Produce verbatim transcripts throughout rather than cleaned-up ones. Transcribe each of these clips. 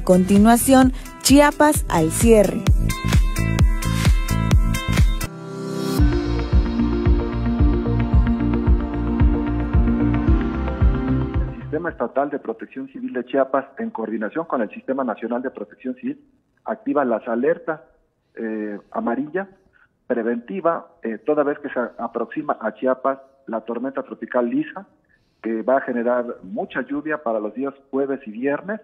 continuación, Chiapas al cierre. El Sistema Estatal de Protección Civil de Chiapas, en coordinación con el Sistema Nacional de Protección Civil, activa las alertas eh, amarillas preventiva eh, toda vez que se aproxima a Chiapas la tormenta tropical Lisa, que va a generar mucha lluvia para los días jueves y viernes,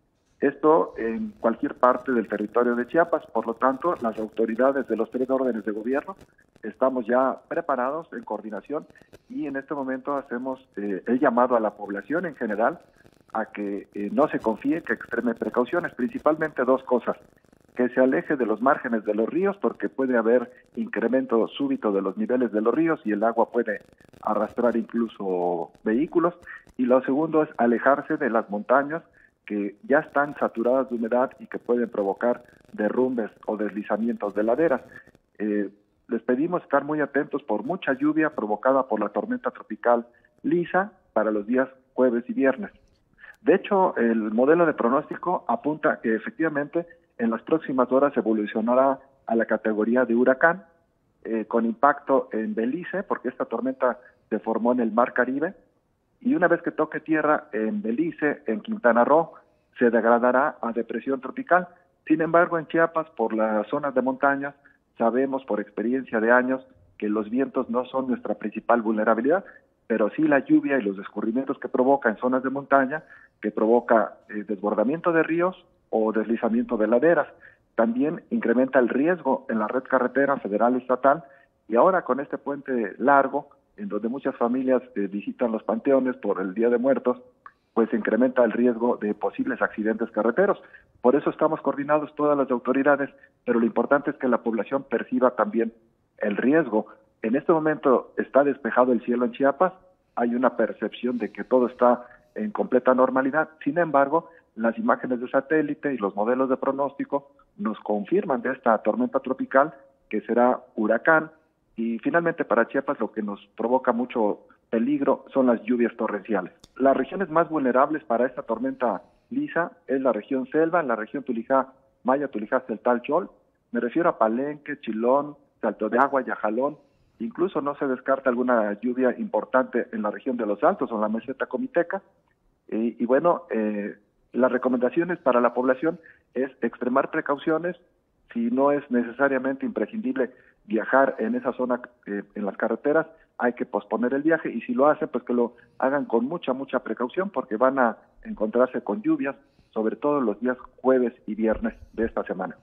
esto en cualquier parte del territorio de Chiapas. Por lo tanto, las autoridades de los tres órdenes de gobierno estamos ya preparados en coordinación y en este momento hacemos eh, el llamado a la población en general a que eh, no se confíe, que extreme precauciones, principalmente dos cosas: que se aleje de los márgenes de los ríos, porque puede haber incremento súbito de los niveles de los ríos y el agua puede arrastrar incluso vehículos. Y lo segundo es alejarse de las montañas que ya están saturadas de humedad y que pueden provocar derrumbes o deslizamientos de laderas. Eh, les pedimos estar muy atentos por mucha lluvia provocada por la tormenta tropical Lisa para los días jueves y viernes. De hecho, el modelo de pronóstico apunta que efectivamente en las próximas horas evolucionará a la categoría de huracán, eh, con impacto en Belice, porque esta tormenta se formó en el Mar Caribe, y una vez que toque tierra en Belice, en Quintana Roo, se degradará a depresión tropical. Sin embargo, en Chiapas, por las zonas de montaña, sabemos por experiencia de años que los vientos no son nuestra principal vulnerabilidad, pero sí la lluvia y los escurrimientos que provoca en zonas de montaña, que provoca eh, desbordamiento de ríos o deslizamiento de laderas. También incrementa el riesgo en la red carretera federal y estatal, y ahora con este puente largo, en donde muchas familias eh, visitan los panteones por el Día de Muertos, pues se incrementa el riesgo de posibles accidentes carreteros. Por eso estamos coordinados todas las autoridades, pero lo importante es que la población perciba también el riesgo. En este momento está despejado el cielo en Chiapas, hay una percepción de que todo está en completa normalidad. Sin embargo, las imágenes de satélite y los modelos de pronóstico nos confirman de esta tormenta tropical que será huracán, y finalmente para Chiapas lo que nos provoca mucho peligro son las lluvias torrenciales. Las regiones más vulnerables para esta tormenta Lisa es la región selva, la región Tulijá, Maya, Tulijá, Celtal, Chol. Me refiero a Palenque, Chilón, Salto de Agua, Yajalón. Incluso no se descarta alguna lluvia importante en la región de los Altos o en la meseta comiteca. Y, y bueno, eh, las recomendaciones para la población es extremar precauciones. Si no es necesariamente imprescindible viajar en esa zona, eh, en las carreteras, hay que posponer el viaje, y si lo hacen, pues que lo hagan con mucha, mucha precaución, porque van a encontrarse con lluvias, sobre todo los días jueves y viernes de esta semana.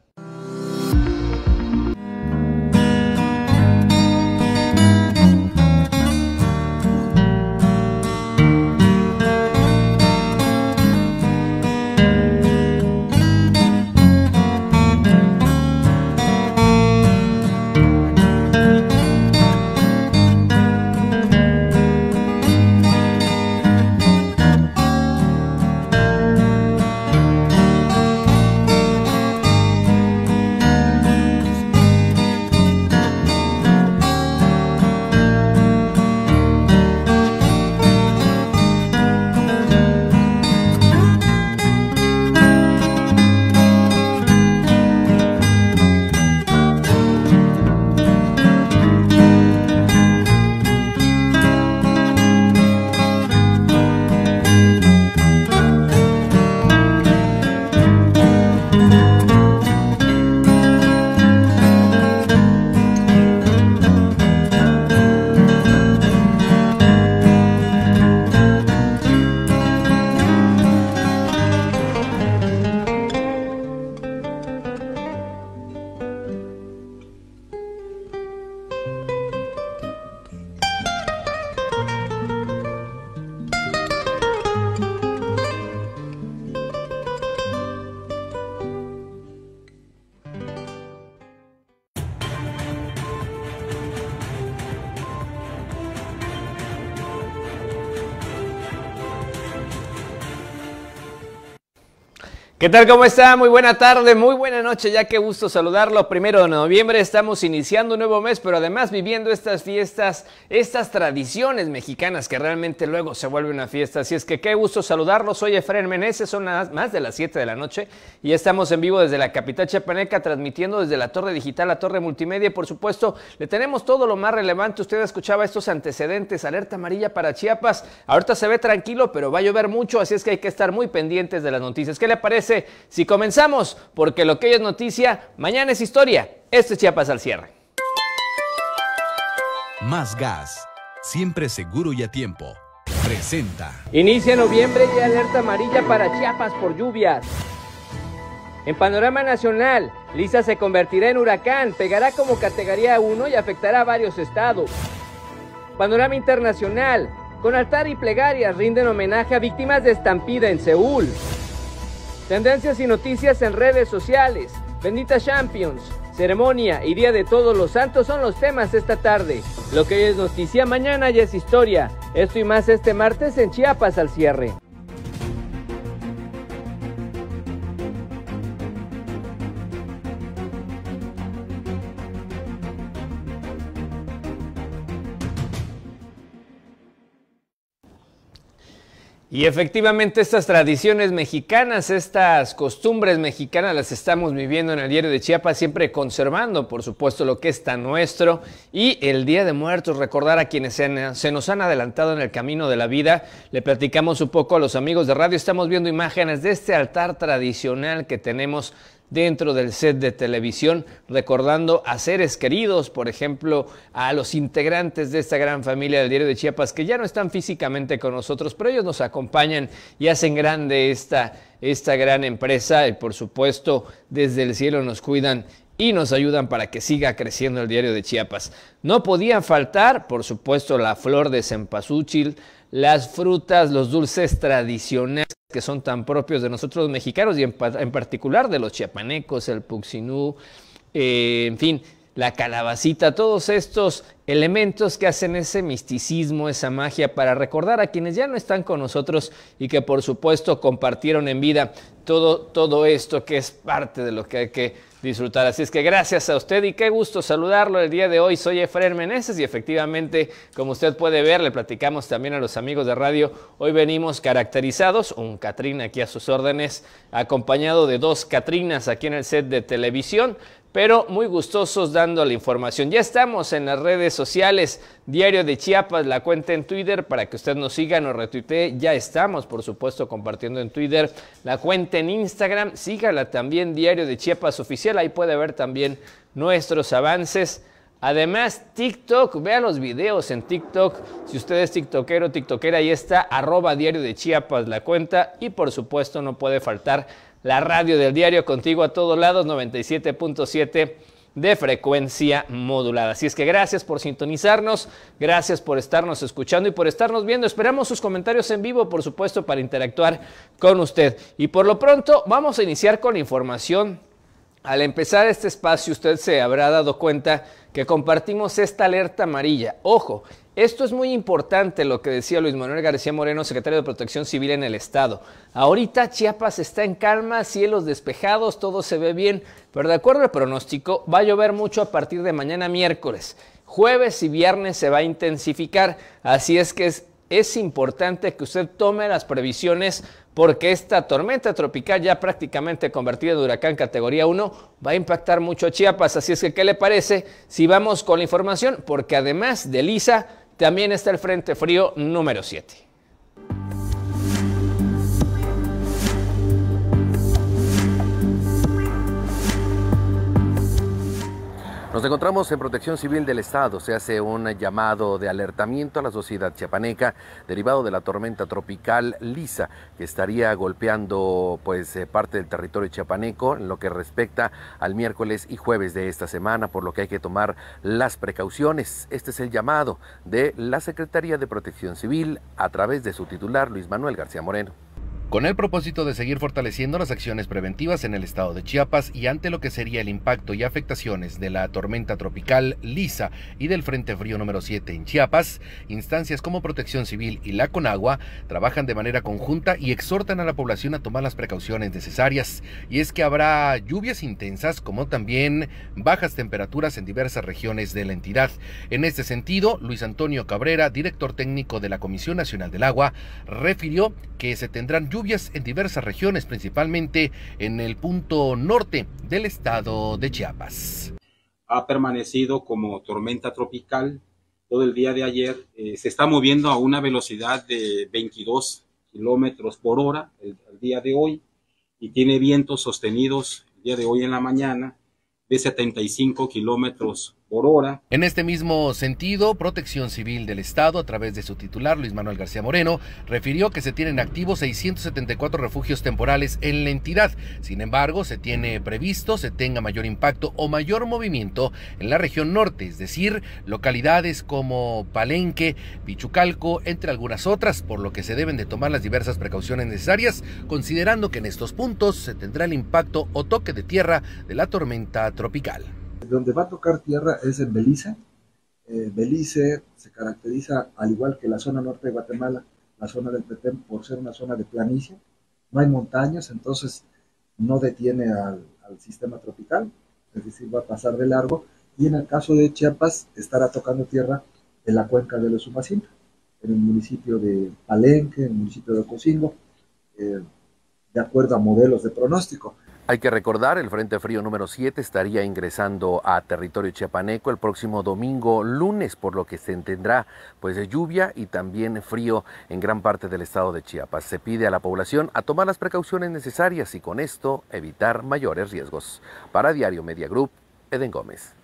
¿Qué tal? ¿Cómo está? Muy buena tarde, muy buena noche, ya qué gusto saludarlo. Primero de noviembre estamos iniciando un nuevo mes, pero además viviendo estas fiestas, estas tradiciones mexicanas que realmente luego se vuelve una fiesta. Así es que qué gusto saludarlo. Soy Efraín Meneses, son más de las siete de la noche y estamos en vivo desde la capital chiapaneca, transmitiendo desde la torre digital, la torre multimedia. Y por supuesto, le tenemos todo lo más relevante. Usted escuchaba estos antecedentes, alerta amarilla para Chiapas. Ahorita se ve tranquilo, pero va a llover mucho, así es que hay que estar muy pendientes de las noticias. ¿Qué le parece si comenzamos? Porque lo que hoy es noticia, mañana es historia. Esto es Chiapas al cierre. Más gas, siempre seguro y a tiempo. Presenta. Inicia noviembre y alerta amarilla para Chiapas por lluvias. En panorama nacional, Lisa se convertirá en huracán, pegará como categoría uno y afectará a varios estados. Panorama internacional, con altar y plegarias rinden homenaje a víctimas de estampida en Seúl. Tendencias y noticias en redes sociales. Bendita Champions, ceremonia y Día de Todos los Santos son los temas esta tarde. Lo que hoy es noticia, mañana ya es historia. Esto y más este martes en Chiapas al cierre. Y efectivamente estas tradiciones mexicanas, estas costumbres mexicanas las estamos viviendo en el diario de Chiapas, siempre conservando, por supuesto, lo que es tan nuestro. Y el Día de Muertos, recordar a quienes se, han, se nos han adelantado en el camino de la vida. Le platicamos un poco a los amigos de radio, estamos viendo imágenes de este altar tradicional que tenemos dentro del set de televisión, recordando a seres queridos, por ejemplo, a los integrantes de esta gran familia del diario de Chiapas, que ya no están físicamente con nosotros, pero ellos nos acompañan y hacen grande esta, esta gran empresa, y por supuesto, desde el cielo nos cuidan y nos ayudan para que siga creciendo el diario de Chiapas. No podían faltar, por supuesto, la flor de cempasúchil, las frutas, los dulces tradicionales que son tan propios de nosotros los mexicanos y en, en particular de los chiapanecos, el puxinú, eh, en fin, la calabacita, todos estos elementos que hacen ese misticismo, esa magia para recordar a quienes ya no están con nosotros y que por supuesto compartieron en vida todo, todo esto que es parte de lo que hay que disfrutar. Así es que gracias a usted y qué gusto saludarlo el día de hoy. Soy Efraín Meneses y efectivamente, como usted puede ver, le platicamos también a los amigos de radio, hoy venimos caracterizados, un Catrín aquí a sus órdenes, acompañado de dos Catrinas aquí en el set de televisión, pero muy gustosos dando la información. Ya estamos en las redes sociales, Diario de Chiapas, la cuenta en Twitter, para que usted nos siga, nos retuitee. Ya estamos, por supuesto, compartiendo en Twitter, la cuenta en Instagram, sígala también, Diario de Chiapas Oficial, ahí puede ver también nuestros avances. Además, TikTok, vea los videos en TikTok, si usted es tiktokero, tiktokera, ahí está, arroba Diario de Chiapas, la cuenta, y por supuesto no puede faltar la radio del diario, contigo a todos lados, noventa y siete punto siete de frecuencia modulada. Así es que gracias por sintonizarnos, gracias por estarnos escuchando y por estarnos viendo. Esperamos sus comentarios en vivo, por supuesto, para interactuar con usted. Y por lo pronto, vamos a iniciar con la información. Al empezar este espacio, usted se habrá dado cuenta que compartimos esta alerta amarilla. Ojo, esto es muy importante lo que decía Luis Manuel García Moreno, secretario de Protección Civil en el Estado. Ahorita Chiapas está en calma, cielos despejados, todo se ve bien, pero de acuerdo al pronóstico va a llover mucho a partir de mañana miércoles. Jueves y viernes se va a intensificar, así es que es, es importante que usted tome las previsiones porque esta tormenta tropical ya prácticamente convertida en huracán categoría uno va a impactar mucho a Chiapas. Así es que, ¿qué le parece si vamos con la información? Porque además de Lisa, también está el Frente Frío número siete. Nos encontramos en Protección Civil del Estado. Se hace un llamado de alertamiento a la sociedad chiapaneca derivado de la tormenta tropical Lisa, que estaría golpeando pues eh, parte del territorio chiapaneco en lo que respecta al miércoles y jueves de esta semana, por lo que hay que tomar las precauciones. Este es el llamado de la Secretaría de Protección Civil a través de su titular, Luis Manuel García Moreno. con el propósito de seguir fortaleciendo las acciones preventivas en el estado de Chiapas y ante lo que sería el impacto y afectaciones de la tormenta tropical Lisa y del Frente Frío número siete en Chiapas, instancias como Protección Civil y la CONAGUA trabajan de manera conjunta y exhortan a la población a tomar las precauciones necesarias. Y es que habrá lluvias intensas como también bajas temperaturas en diversas regiones de la entidad. En este sentido, Luis Antonio Cabrera, director técnico de la Comisión Nacional del Agua, refirió que se tendrán lluvias en diversas regiones, principalmente en el punto norte del estado de Chiapas. Ha permanecido como tormenta tropical todo el día de ayer. Eh, se está moviendo a una velocidad de veintidós kilómetros por hora el, el día de hoy y tiene vientos sostenidos el día de hoy en la mañana de setenta y cinco kilómetros por hora. En este mismo sentido, Protección Civil del Estado, a través de su titular, Luis Manuel García Moreno, refirió que se tienen activos seiscientos setenta y cuatro refugios temporales en la entidad. Sin embargo, se tiene previsto se tenga mayor impacto o mayor movimiento en la región norte, es decir, localidades como Palenque, Pichucalco, entre algunas otras, por lo que se deben de tomar las diversas precauciones necesarias, considerando que en estos puntos se tendrá el impacto o toque de tierra de la tormenta tropical. Donde va a tocar tierra es en Belice. Eh, Belice se caracteriza, al igual que la zona norte de Guatemala, la zona del Petén, por ser una zona de planicie. No hay montañas, entonces no detiene al, al sistema tropical, es decir, va a pasar de largo. Y en el caso de Chiapas, estará tocando tierra en la cuenca del Usumacinta, en el municipio de Palenque, en el municipio de Ocosingo, eh, de acuerdo a modelos de pronóstico. Hay que recordar, el Frente Frío número siete estaría ingresando a territorio chiapaneco el próximo domingo lunes, por lo que se tendrá pues lluvia y también frío en gran parte del estado de Chiapas. Se pide a la población a tomar las precauciones necesarias y con esto evitar mayores riesgos. Para Diario Media Group, Eden Gómez.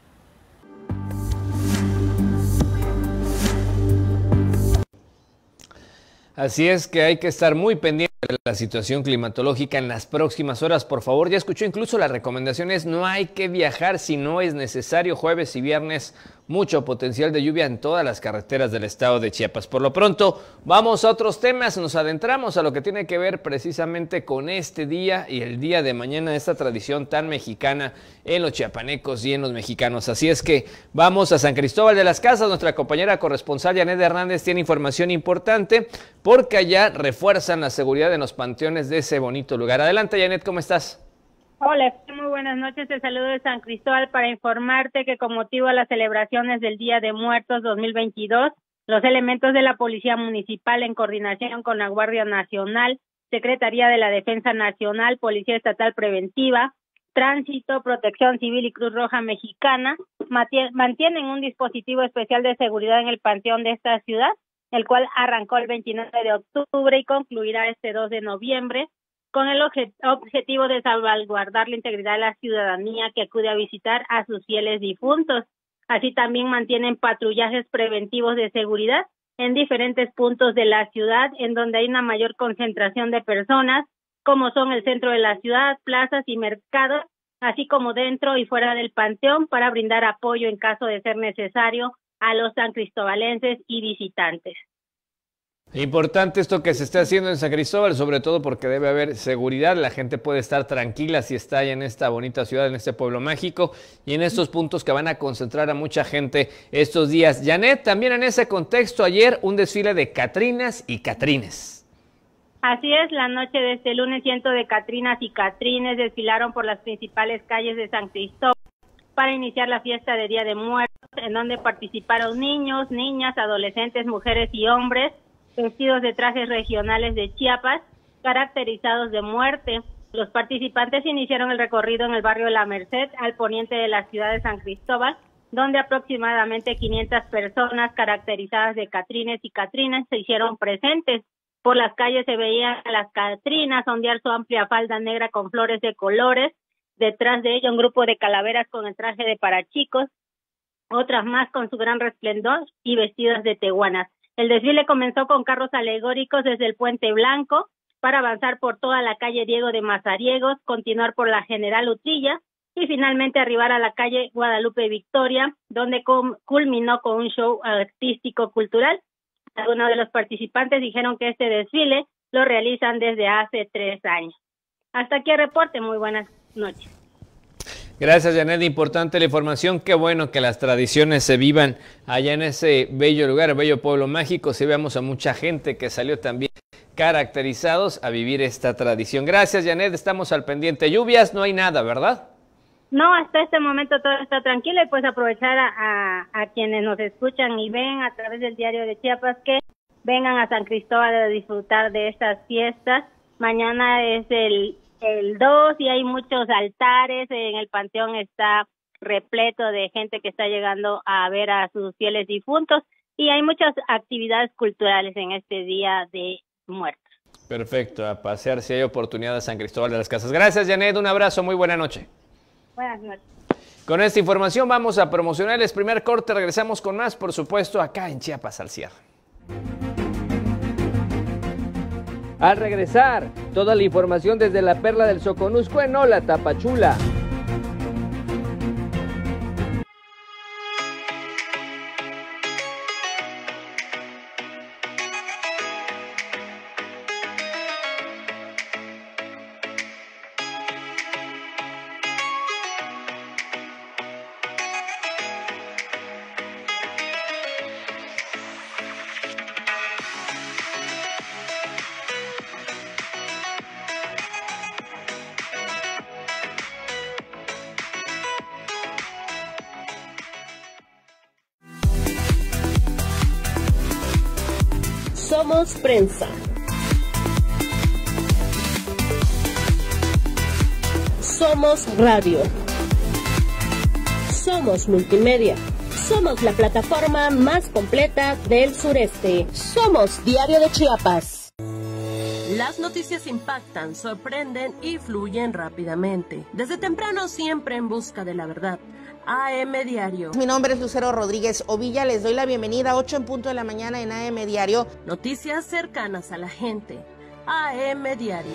Así es que hay que estar muy pendiente de la situación climatológica en las próximas horas. Por favor, ya escuchó incluso las recomendaciones, no hay que viajar si no es necesario. Jueves y viernes, mucho potencial de lluvia en todas las carreteras del estado de Chiapas. Por lo pronto, vamos a otros temas, nos adentramos a lo que tiene que ver precisamente con este día y el día de mañana, esta tradición tan mexicana en los chiapanecos y en los mexicanos. Así es que vamos a San Cristóbal de las Casas. Nuestra compañera corresponsal Janet Hernández tiene información importante porque allá refuerzan la seguridad en los panteones de ese bonito lugar. Adelante, Janet, ¿cómo estás? Hola, muy buenas noches. Te saludo de San Cristóbal para informarte que con motivo de las celebraciones del Día de Muertos dos mil veintidós, los elementos de la Policía Municipal en coordinación con la Guardia Nacional, Secretaría de la Defensa Nacional, Policía Estatal Preventiva, Tránsito, Protección Civil y Cruz Roja Mexicana mantienen un dispositivo especial de seguridad en el panteón de esta ciudad, el cual arrancó el veintinueve de octubre y concluirá este dos de noviembre, con el obje- objetivo de salvaguardar la integridad de la ciudadanía que acude a visitar a sus fieles difuntos. Así también mantienen patrullajes preventivos de seguridad en diferentes puntos de la ciudad, en donde hay una mayor concentración de personas, como son el centro de la ciudad, plazas y mercados, así como dentro y fuera del panteón, para brindar apoyo en caso de ser necesario a los sancristobalenses y visitantes. Importante esto que se está haciendo en San Cristóbal, sobre todo porque debe haber seguridad, la gente puede estar tranquila si está ahí en esta bonita ciudad, en este pueblo mágico y en estos puntos que van a concentrar a mucha gente estos días. Janet, también en ese contexto, ayer un desfile de catrinas y catrines. Así es, la noche de este lunes, cientos de catrinas y catrines desfilaron por las principales calles de San Cristóbal para iniciar la fiesta de Día de Muertos, en donde participaron niños, niñas, adolescentes, mujeres y hombres, vestidos de trajes regionales de Chiapas, caracterizados de muerte. Los participantes iniciaron el recorrido en el barrio de La Merced, al poniente de la ciudad de San Cristóbal, donde aproximadamente quinientas personas caracterizadas de catrines y catrinas se hicieron presentes. Por las calles se veían a las catrinas ondear su amplia falda negra con flores de colores, detrás de ella un grupo de calaveras con el traje de parachicos, otras más con su gran resplendor y vestidas de tehuanas. El desfile comenzó con carros alegóricos desde el Puente Blanco para avanzar por toda la calle Diego de Mazariegos, continuar por la General Utrilla y finalmente arribar a la calle Guadalupe Victoria, donde culminó con un show artístico cultural. Algunos de los participantes dijeron que este desfile lo realizan desde hace tres años. Hasta aquí el reporte, muy buenas noches. Gracias, Janet. Importante la información. Qué bueno que las tradiciones se vivan allá en ese bello lugar, bello pueblo mágico. Sí, vemos a mucha gente que salió también caracterizados a vivir esta tradición. Gracias, Janet. Estamos al pendiente. Lluvias, no hay nada, ¿verdad? No, hasta este momento todo está tranquilo y pues aprovechar a, a, a quienes nos escuchan y ven a través del Diario de Chiapas que vengan a San Cristóbal a disfrutar de estas fiestas. Mañana es el el dos y hay muchos altares, en el panteón está repleto de gente que está llegando a ver a sus fieles difuntos y hay muchas actividades culturales en este Día de Muertos. Perfecto, a pasear si hay oportunidad a San Cristóbal de las Casas. Gracias, Janet, un abrazo, muy buena noche. Buenas noches. Con esta información vamos a promocionar el primer corte, regresamos con más, por supuesto, acá en Chiapas al cierre. Al regresar, toda la información desde la Perla del Soconusco en Hola Tapachula. Somos prensa. Somos radio. Somos multimedia. Somos la plataforma más completa del sureste. Somos Diario de Chiapas. Las noticias impactan, sorprenden y fluyen rápidamente. Desde temprano siempre en busca de la verdad. A M Diario. Mi nombre es Lucero Rodríguez Ovilla, les doy la bienvenida a ocho en punto de la mañana en A M Diario. Noticias cercanas a la gente. A M Diario.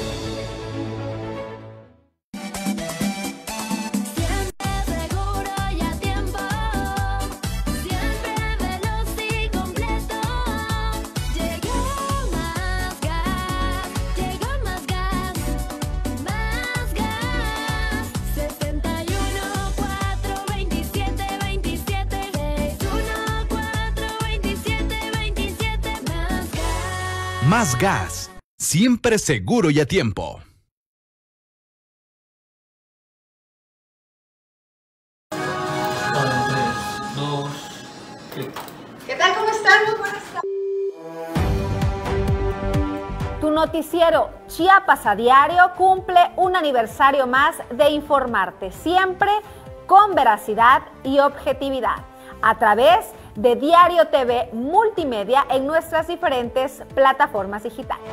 Más gas, siempre seguro y a tiempo. ¿Qué tal? ¿Cómo están? Muy buenas tardes. Tu noticiero Chiapas a Diario cumple un aniversario más de informarte, siempre con veracidad y objetividad, a través de Diario T V Multimedia en nuestras diferentes plataformas digitales.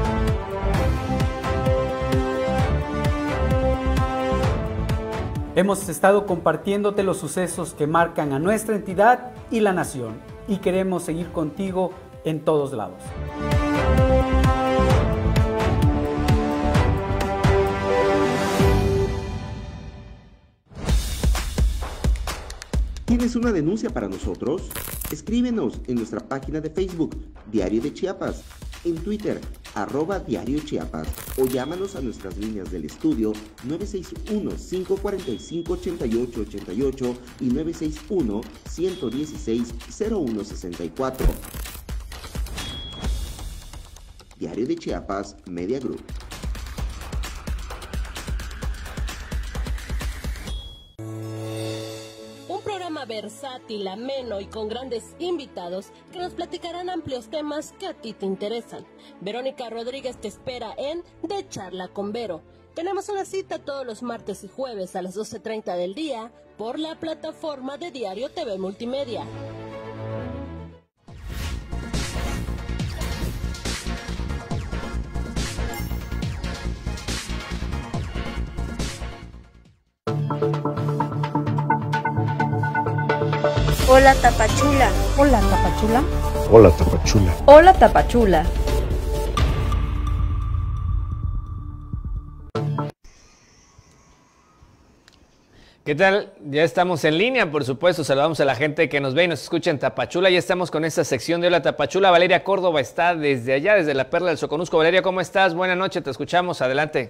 Hemos estado compartiéndote los sucesos que marcan a nuestra entidad y la nación, y queremos seguir contigo en todos lados. ¿Tienes una denuncia para nosotros? Escríbenos en nuestra página de Facebook, Diario de Chiapas, en Twitter, arroba Diario Chiapas, o llámanos a nuestras líneas del estudio nueve seis uno, cinco cuatro cinco, ocho ocho ocho ocho y nueve seis uno, uno uno seis, cero uno seis cuatro. Diario de Chiapas Media Group. Versátil, ameno y con grandes invitados que nos platicarán amplios temas que a ti te interesan. Verónica Rodríguez te espera en De Charla con Vero. Tenemos una cita todos los martes y jueves a las doce treinta del día por la plataforma de Diario T V Multimedia. Hola Tapachula. Hola Tapachula. Hola Tapachula. Hola Tapachula. ¿Qué tal? Ya estamos en línea, por supuesto. Saludamos a la gente que nos ve y nos escucha en Tapachula. Ya estamos con esta sección de Hola Tapachula. Valeria Córdoba está desde allá, desde la Perla del Soconusco. Valeria, ¿cómo estás? Buenas noches, te escuchamos. Adelante.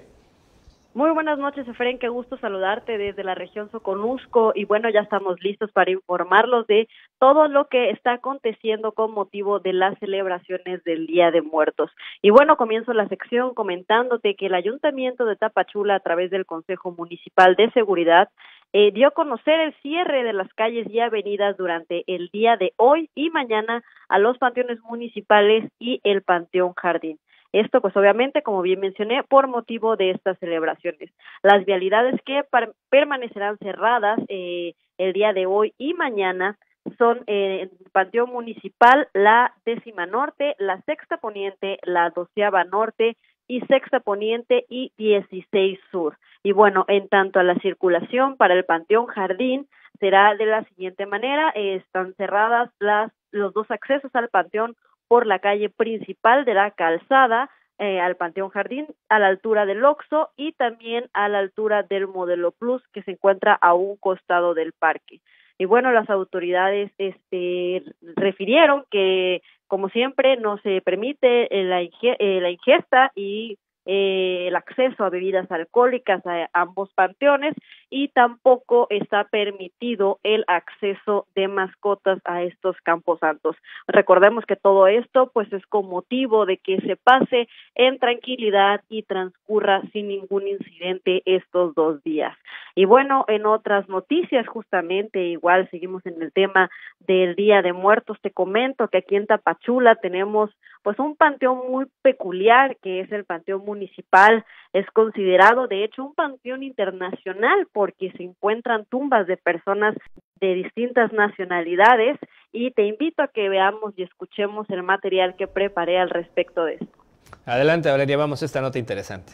Muy buenas noches, Efraín, qué gusto saludarte desde la región Soconusco y bueno, ya estamos listos para informarlos de todo lo que está aconteciendo con motivo de las celebraciones del Día de Muertos. Y bueno, comienzo la sección comentándote que el Ayuntamiento de Tapachula, a través del Consejo Municipal de Seguridad, eh, dio a conocer el cierre de las calles y avenidas durante el día de hoy y mañana a los panteones municipales y el Panteón Jardín. Esto, pues obviamente, como bien mencioné, por motivo de estas celebraciones. Las vialidades que permanecerán cerradas eh, el día de hoy y mañana son eh, el Panteón Municipal, la décima norte, la sexta poniente, la doceava norte y sexta poniente y dieciséis sur. Y bueno, en tanto a la circulación para el Panteón Jardín, será de la siguiente manera, eh, están cerradas las los dos accesos al Panteón por la calle principal de la Calzada, eh, al Panteón Jardín, a la altura del Oxxo y también a la altura del Modelo Plus, que se encuentra a un costado del parque. Y bueno, las autoridades este, refirieron que, como siempre, no se permite la, inge eh, la ingesta y eh, el acceso a bebidas alcohólicas a ambos panteones y tampoco está permitido el acceso de mascotas a estos camposantos. Recordemos que todo esto pues es con motivo de que se pase en tranquilidad y transcurra sin ningún incidente estos dos días. Y bueno, en otras noticias justamente igual seguimos en el tema del Día de Muertos. Te comento que aquí en Tapachula tenemos pues un panteón muy peculiar que es el Panteón Municipal. Es considerado de hecho un panteón internacional porque se encuentran tumbas de personas de distintas nacionalidades y te invito a que veamos y escuchemos el material que preparé al respecto de esto. Adelante, Valeria, vamos a esta nota interesante.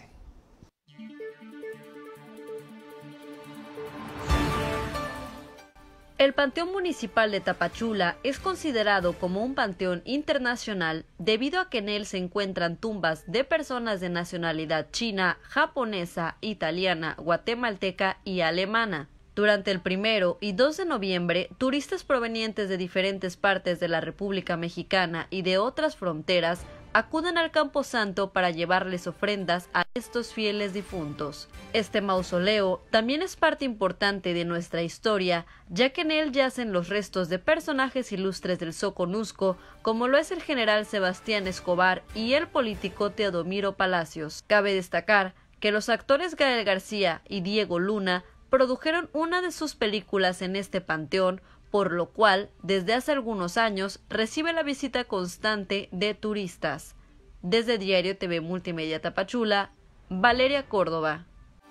El Panteón Municipal de Tapachula es considerado como un panteón internacional debido a que en él se encuentran tumbas de personas de nacionalidad china, japonesa, italiana, guatemalteca y alemana. Durante el primero y dos de noviembre, turistas provenientes de diferentes partes de la República Mexicana y de otras fronteras acuden al Camposanto para llevarles ofrendas a estos fieles difuntos. Este mausoleo también es parte importante de nuestra historia, ya que en él yacen los restos de personajes ilustres del Soconusco, como lo es el general Sebastián Escobar y el político Teodomiro Palacios. Cabe destacar que los actores Gael García y Diego Luna produjeron una de sus películas en este panteón, por lo cual, desde hace algunos años, recibe la visita constante de turistas. Desde Diario T V Multimedia Tapachula, Valeria Córdoba.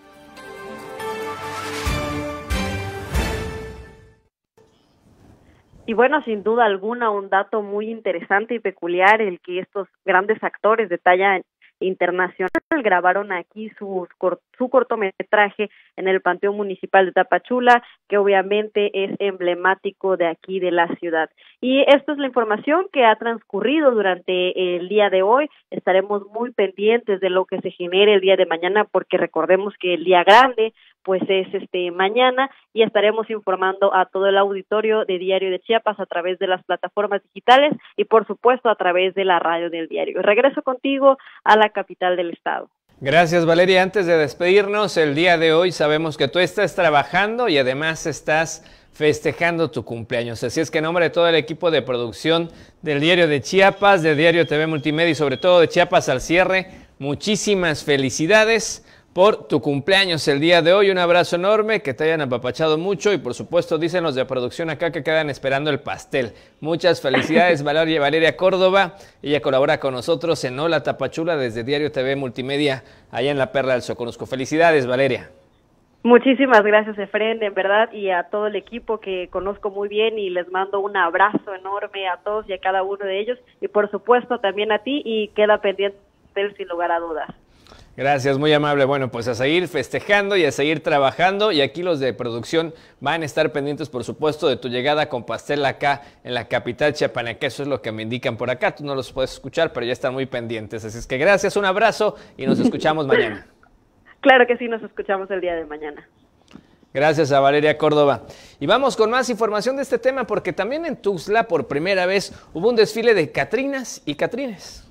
Y bueno, sin duda alguna, un dato muy interesante y peculiar, el que estos grandes actores de talla internacional grabaron aquí sus, su cortometraje en el Panteón Municipal de Tapachula, que obviamente es emblemático de aquí de la ciudad. Y esto es la información que ha transcurrido durante el día de hoy. Estaremos muy pendientes de lo que se genere el día de mañana, porque recordemos que el día grande pues es este mañana y estaremos informando a todo el auditorio de Diario de Chiapas a través de las plataformas digitales y por supuesto a través de la radio del diario. Regreso contigo a la capital del estado. Gracias, Valeria. Antes de despedirnos, el día de hoy sabemos que tú estás trabajando y además estás festejando tu cumpleaños. Así es que en nombre de todo el equipo de producción del Diario de Chiapas, de Diario T V Multimedia y sobre todo de Chiapas al Cierre, muchísimas felicidades por tu cumpleaños el día de hoy. Un abrazo enorme, que te hayan apapachado mucho y por supuesto dicen los de producción acá que quedan esperando el pastel. Muchas felicidades, Valeria, Valeria Córdoba. Ella colabora con nosotros en Hola Tapachula desde Diario T V Multimedia allá en la Perla del Soconusco. Felicidades, Valeria. Muchísimas gracias, Efren, en verdad, y a todo el equipo que conozco muy bien y les mando un abrazo enorme a todos y a cada uno de ellos y por supuesto también a ti y queda pendiente sin lugar a dudas. Gracias, muy amable. Bueno, pues a seguir festejando y a seguir trabajando y aquí los de producción van a estar pendientes, por supuesto, de tu llegada con pastel acá en la capital chiapaneca. Eso es lo que me indican por acá. Tú no los puedes escuchar, pero ya están muy pendientes. Así es que gracias, un abrazo y nos escuchamos mañana. Claro que sí, nos escuchamos el día de mañana. Gracias a Valeria Córdoba. Y vamos con más información de este tema porque también en Tuxtla por primera vez hubo un desfile de catrinas y catrines.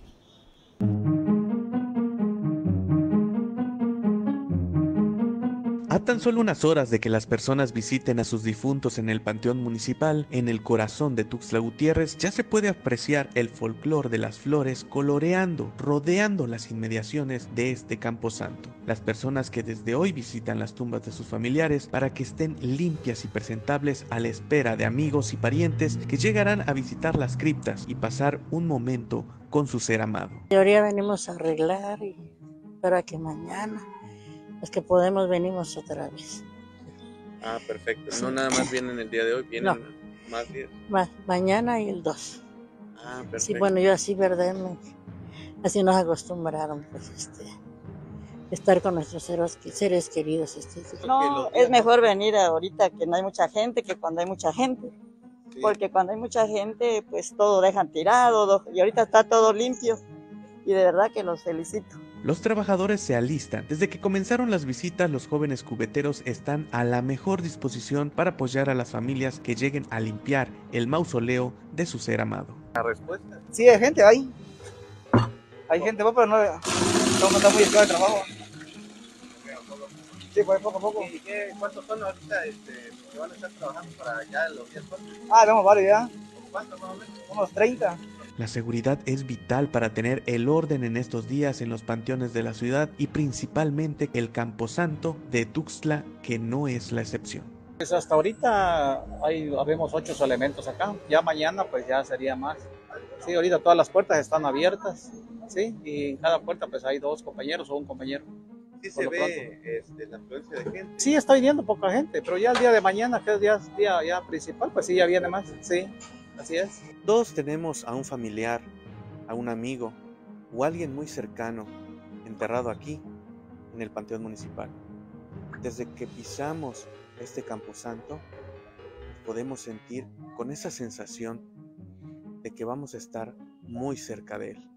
A tan solo unas horas de que las personas visiten a sus difuntos en el Panteón Municipal, en el corazón de Tuxtla Gutiérrez, ya se puede apreciar el folclor de las flores coloreando, rodeando las inmediaciones de este camposanto. Las personas que desde hoy visitan las tumbas de sus familiares para que estén limpias y presentables a la espera de amigos y parientes que llegarán a visitar las criptas y pasar un momento con su ser amado. En teoría venimos a arreglar y para que mañana... Es que podemos, venimos otra vez. Ah, perfecto. Sí. No nada más vienen el día de hoy, vienen No. más días. Ma mañana y el dos. Ah, perfecto. Sí, bueno, yo así, ¿verdad? Me, así nos acostumbraron, pues, este, estar con nuestros seres, seres queridos. Este, No, es mejor venir ahorita que no hay mucha gente que cuando hay mucha gente. Sí. Porque cuando hay mucha gente, pues todo dejan tirado, y ahorita está todo limpio. Y de verdad que los felicito. Los trabajadores se alistan. Desde que comenzaron las visitas, los jóvenes cubeteros están a la mejor disposición para apoyar a las familias que lleguen a limpiar el mausoleo de su ser amado. ¿La respuesta? Sí, hay gente, hay. Hay gente, pero no, no está muy esclavo de trabajo. Sí, pues poco a poco. ¿Y qué, cuántos son ahorita este, que van a estar trabajando para ya los días próximos? Ah, vemos varios ya. ¿Cuántos más o menos? Unos treinta. La seguridad es vital para tener el orden en estos días en los panteones de la ciudad y principalmente el camposanto de Tuxtla, que no es la excepción. Pues hasta ahorita hay, habemos ocho elementos acá, ya mañana pues ya sería más. Sí, ahorita todas las puertas están abiertas, sí, y en cada puerta pues hay dos compañeros o un compañero. Sí se ve este, la afluencia de gente. Sí, está viniendo poca gente, pero ya el día de mañana, que es día, día ya principal, pues sí, ya viene más, sí. Así es. Todos tenemos a un familiar, a un amigo o alguien muy cercano enterrado aquí en el Panteón Municipal. Desde que pisamos este camposanto, podemos sentir con esa sensación de que vamos a estar muy cerca de él.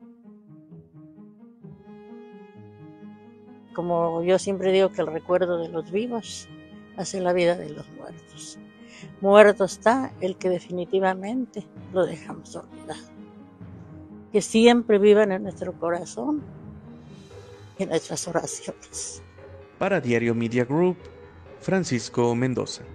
Como yo siempre digo que el recuerdo de los vivos hace la vida de los muertos. Muerto está el que definitivamente lo dejamos olvidado. Que siempre vivan en nuestro corazón y en nuestras oraciones. Para Diario Media Group, Francisco Mendoza.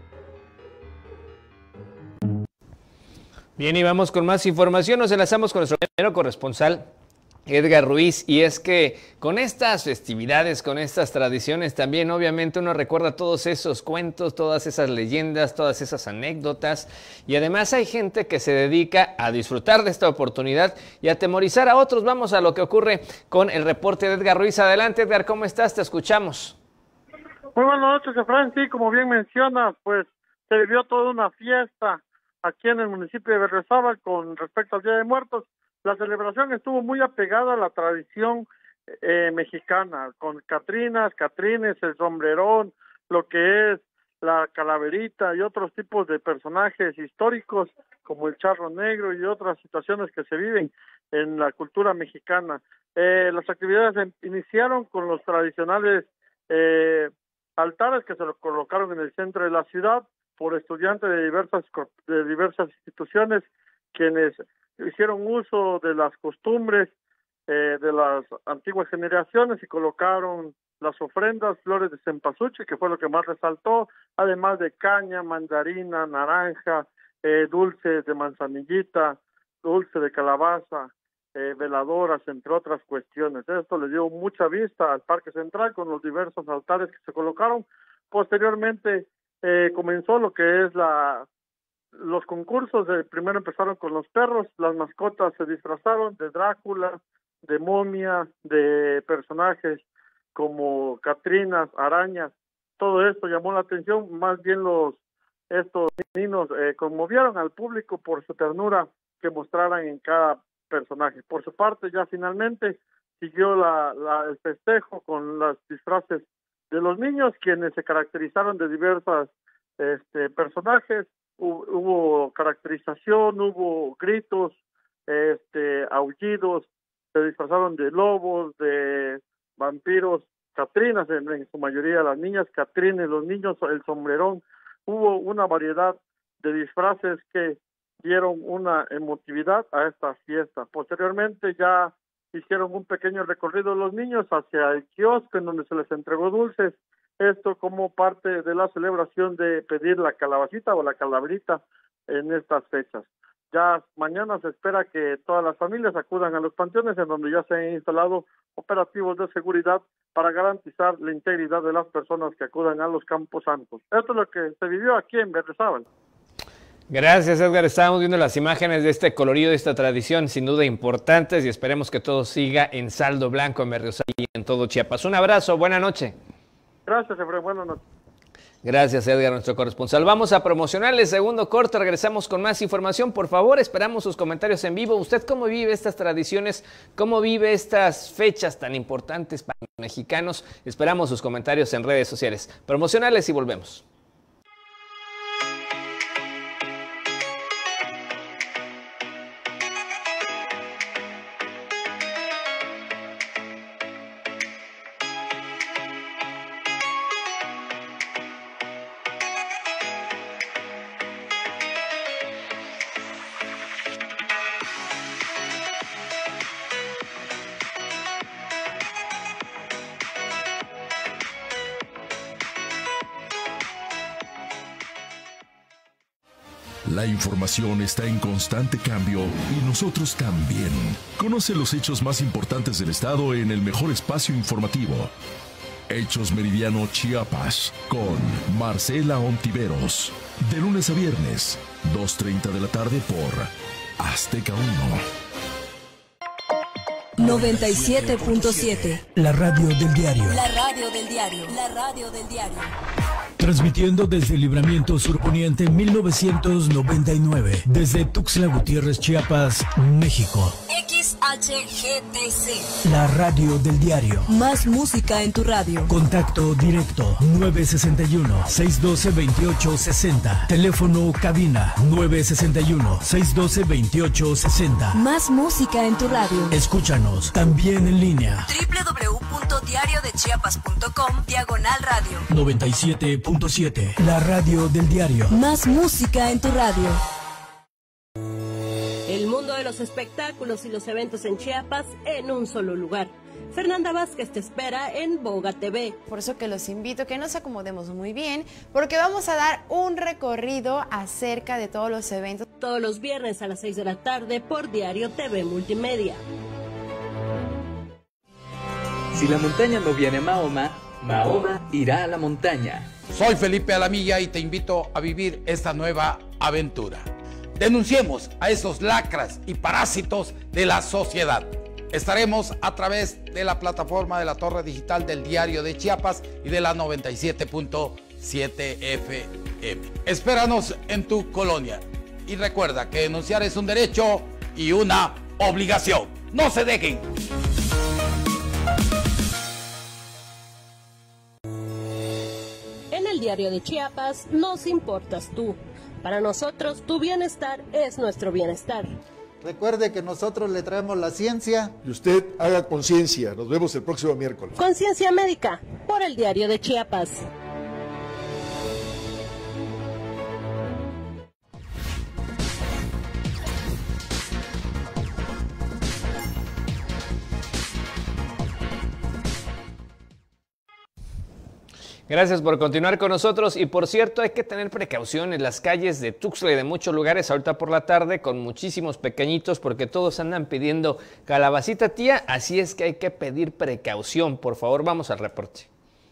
Bien, y vamos con más información. Nos enlazamos con nuestro primer corresponsal, Edgar Ruiz, y es que con estas festividades, con estas tradiciones también obviamente uno recuerda todos esos cuentos, todas esas leyendas, todas esas anécdotas, y además hay gente que se dedica a disfrutar de esta oportunidad y a atemorizar a otros. Vamos a lo que ocurre con el reporte de Edgar Ruiz. Adelante, Edgar, ¿cómo estás? Te escuchamos. Muy buenas noches, Efraín. Sí, como bien mencionas, pues se vivió toda una fiesta aquí en el municipio de Berriozábal con respecto al Día de Muertos. La celebración estuvo muy apegada a la tradición eh, mexicana, con catrinas, catrines, el sombrerón, lo que es la calaverita y otros tipos de personajes históricos como el charro negro y otras situaciones que se viven en la cultura mexicana. Eh, las actividades em, iniciaron con los tradicionales eh, altares que se lo colocaron en el centro de la ciudad por estudiantes de diversas de diversas instituciones, quienes hicieron uso de las costumbres eh, de las antiguas generaciones y colocaron las ofrendas, flores de cempasúchil, que fue lo que más resaltó, además de caña, mandarina, naranja, eh, dulce de manzanillita, dulce de calabaza, eh, veladoras, entre otras cuestiones. Esto le dio mucha vista al Parque Central con los diversos altares que se colocaron. Posteriormente eh, comenzó lo que es la los concursos. De, primero empezaron con los perros, las mascotas se disfrazaron de Drácula, de momia, de personajes como catrinas, arañas. Todo esto llamó la atención, más bien los estos niños eh, conmovieron al público por su ternura que mostraran en cada personaje. Por su parte, ya finalmente siguió la, la, el festejo con los disfraces de los niños, quienes se caracterizaron de diversas este, personajes. Hubo, hubo caracterización, hubo gritos, este, aullidos, se disfrazaron de lobos, de vampiros, catrinas, en, en su mayoría las niñas catrines, los niños el sombrerón. Hubo una variedad de disfraces que dieron una emotividad a esta fiesta. Posteriormente ya hicieron un pequeño recorrido los niños hacia el kiosco en donde se les entregó dulces, esto como parte de la celebración de pedir la calabacita o la calaverita en estas fechas. Ya mañana se espera que todas las familias acudan a los panteones en donde ya se han instalado operativos de seguridad para garantizar la integridad de las personas que acudan a los camposantos. Esto es lo que se vivió aquí en Berriozábal. Gracias, Edgar. Estábamos viendo las imágenes de este colorido, de esta tradición, sin duda importantes, y esperemos que todo siga en saldo blanco en Berriozábal y en todo Chiapas. Un abrazo, buena noche. Gracias, Efraín, buenas noches. Gracias, Edgar, nuestro corresponsal. Vamos a promocionar el segundo corte, regresamos con más información. Por favor, esperamos sus comentarios en vivo. ¿Usted cómo vive estas tradiciones? ¿Cómo vive estas fechas tan importantes para los mexicanos? Esperamos sus comentarios en redes sociales. Promocionales y volvemos. La información está en constante cambio y nosotros también. Conoce los hechos más importantes del estado en el mejor espacio informativo. Hechos Meridiano Chiapas con Marcela Ontiveros. De lunes a viernes, dos treinta de la tarde por Azteca uno. noventa y siete punto siete. La radio del diario. La radio del diario. La radio del diario. Transmitiendo desde Libramiento Sur Poniente mil novecientos noventa y nueve. Desde Tuxtla Gutiérrez, Chiapas, México. X H G T C. La radio del diario. Más música en tu radio. Contacto directo nueve sesenta y uno, seiscientos doce, veintiocho sesenta. Teléfono cabina nueve sesenta y uno, seiscientos doce, veintiocho sesenta. Más música en tu radio. Escúchanos también en línea. doble u doble u doble u punto diario de chiapas punto com diagonal radio. noventa y siete punto siete. La radio del diario. Más música en tu radio. El mundo de los espectáculos y los eventos en Chiapas en un solo lugar. Fernanda Vázquez te espera en Boga T V. Por eso que los invito a que nos acomodemos muy bien, porque vamos a dar un recorrido acerca de todos los eventos. Todos los viernes a las seis de la tarde por Diario T V Multimedia. Si la montaña no viene a Mahoma, Mahoma irá a la montaña. Soy Felipe Alamilla y te invito a vivir esta nueva aventura. Denunciemos a esos lacras y parásitos de la sociedad. Estaremos a través de la plataforma de la Torre Digital del Diario de Chiapas y de la noventa y siete punto siete F M. Espéranos en tu colonia. Y recuerda que denunciar es un derecho y una obligación. ¡No se dejen! En el Diario de Chiapas nos importas tú. Para nosotros, tu bienestar es nuestro bienestar. Recuerde que nosotros le traemos la ciencia. Y usted haga conciencia. Nos vemos el próximo miércoles. Conciencia Médica, por el Diario de Chiapas. Gracias por continuar con nosotros y por cierto hay que tener precaución en las calles de Tuxtla y de muchos lugares ahorita por la tarde con muchísimos pequeñitos porque todos andan pidiendo calabacita tía, así es que hay que pedir precaución. Por favor, vamos al reporte.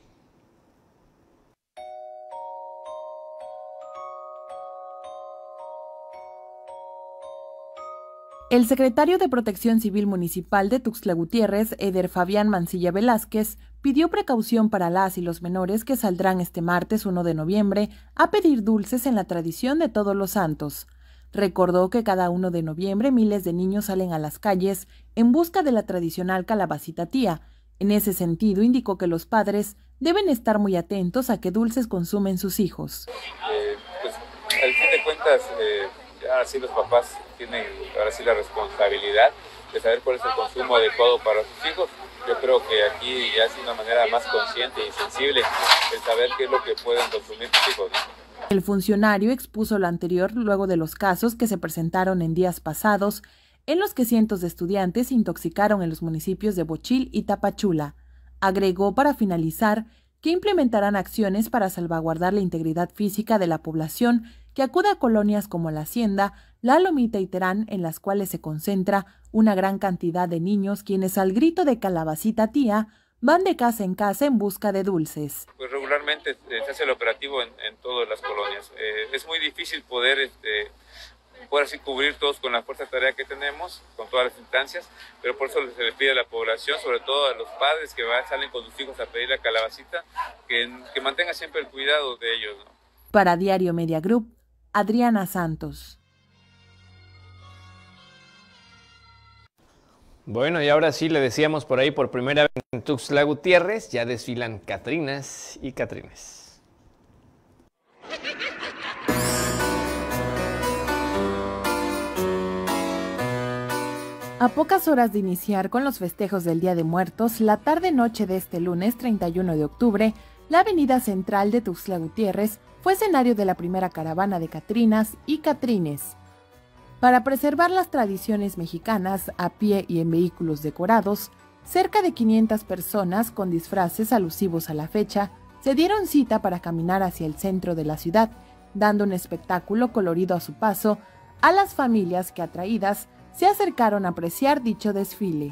El secretario de Protección Civil Municipal de Tuxtla Gutiérrez, Eder Fabián Mancilla Velázquez, pidió precaución para las y los menores que saldrán este martes uno de noviembre a pedir dulces en la tradición de Todos los Santos. Recordó que cada uno de noviembre miles de niños salen a las calles en busca de la tradicional calabacita tía. En ese sentido, indicó que los padres deben estar muy atentos a qué dulces consumen sus hijos. Eh, pues, al fin de cuentas, eh, ahora sí los papás tienen ahora sí la responsabilidad de saber cuál es el consumo adecuado para sus hijos. Yo creo que aquí ya es una manera más consciente y sensible el saber qué es lo que pueden consumir sus hijos, ¿no? El funcionario expuso lo anterior luego de los casos que se presentaron en días pasados, en los que cientos de estudiantes se intoxicaron en los municipios de Bochil y Tapachula. Agregó para finalizar que implementarán acciones para salvaguardar la integridad física de la población que acude a colonias como La Hacienda, La Lomita y Terán, en las cuales se concentra una gran cantidad de niños quienes al grito de calabacita tía van de casa en casa en busca de dulces. Pues regularmente eh, se hace el operativo en, en todas las colonias. Eh, es muy difícil poder, este, poder así cubrir todos con la fuerza de tarea que tenemos, con todas las instancias, pero por eso se le pide a la población, sobre todo a los padres que van, salen con sus hijos a pedir la calabacita, que, que mantengan siempre el cuidado de ellos, ¿no? Para Diario Media Group, Adriana Santos. Bueno, y ahora sí le decíamos por ahí, por primera vez en Tuxtla Gutiérrez, ya desfilan catrinas y catrines. A pocas horas de iniciar con los festejos del Día de Muertos, la tarde-noche de este lunes treinta y uno de octubre, la avenida central de Tuxtla Gutiérrez fue escenario de la primera caravana de catrinas y catrines. Para preservar las tradiciones mexicanas a pie y en vehículos decorados, cerca de quinientas personas con disfraces alusivos a la fecha se dieron cita para caminar hacia el centro de la ciudad, dando un espectáculo colorido a su paso a las familias que, atraídas, se acercaron a apreciar dicho desfile.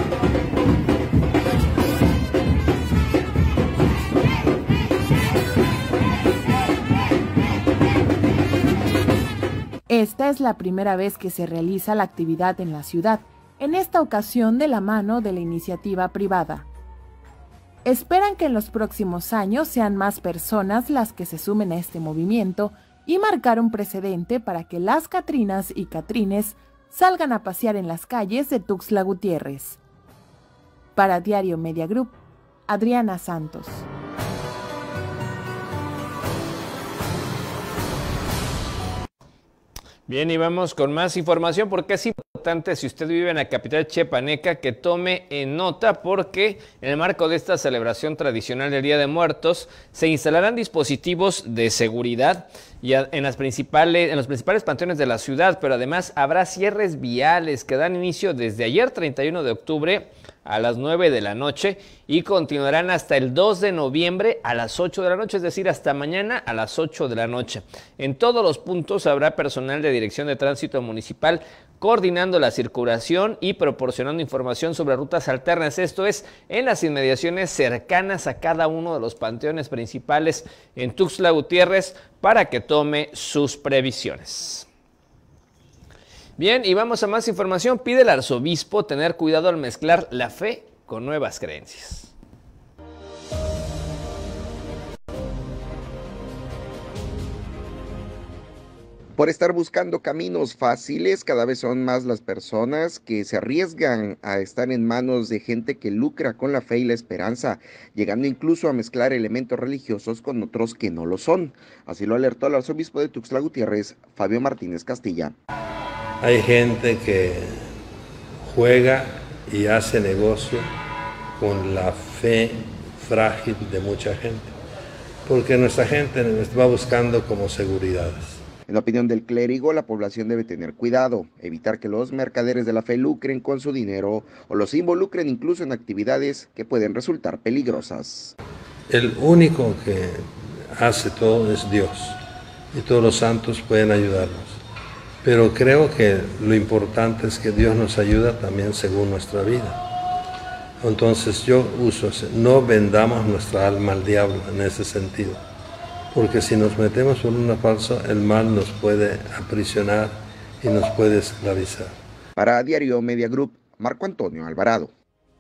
Esta es la primera vez que se realiza la actividad en la ciudad, en esta ocasión de la mano de la iniciativa privada. Esperan que en los próximos años sean más personas las que se sumen a este movimiento y marcar un precedente para que las catrinas y catrines salgan a pasear en las calles de Tuxtla Gutiérrez. Para Diario Media Group, Adriana Santos. Bien, y vamos con más información porque es importante, si usted vive en la capital chiapaneca, que tome en nota, porque en el marco de esta celebración tradicional del Día de Muertos se instalarán dispositivos de seguridad y en, las principales, en los principales panteones de la ciudad, pero además habrá cierres viales que dan inicio desde ayer treinta y uno de octubre a las nueve de la noche y continuarán hasta el dos de noviembre a las ocho de la noche, es decir, hasta mañana a las ocho de la noche. En todos los puntos habrá personal de Dirección de Tránsito Municipal coordinando la circulación y proporcionando información sobre rutas alternas, esto es, en las inmediaciones cercanas a cada uno de los panteones principales en Tuxtla Gutiérrez, para que tome sus previsiones. Bien, y vamos a más información. Pide el arzobispo tener cuidado al mezclar la fe con nuevas creencias. Por estar buscando caminos fáciles, cada vez son más las personas que se arriesgan a estar en manos de gente que lucra con la fe y la esperanza, llegando incluso a mezclar elementos religiosos con otros que no lo son. Así lo alertó el arzobispo de Tuxtla Gutiérrez, Fabio Martínez Castilla. Hay gente que juega y hace negocio con la fe frágil de mucha gente, porque nuestra gente va buscando como seguridades. En la opinión del clérigo, la población debe tener cuidado, evitar que los mercaderes de la fe lucren con su dinero o los involucren incluso en actividades que pueden resultar peligrosas. El único que hace todo es Dios y todos los santos pueden ayudarnos. Pero creo que lo importante es que Dios nos ayuda también según nuestra vida. Entonces yo uso, no vendamos nuestra alma al diablo en ese sentido. Porque si nos metemos por una falsa, el mal nos puede aprisionar y nos puede esclavizar. Para Diario Media Group, Marco Antonio Alvarado.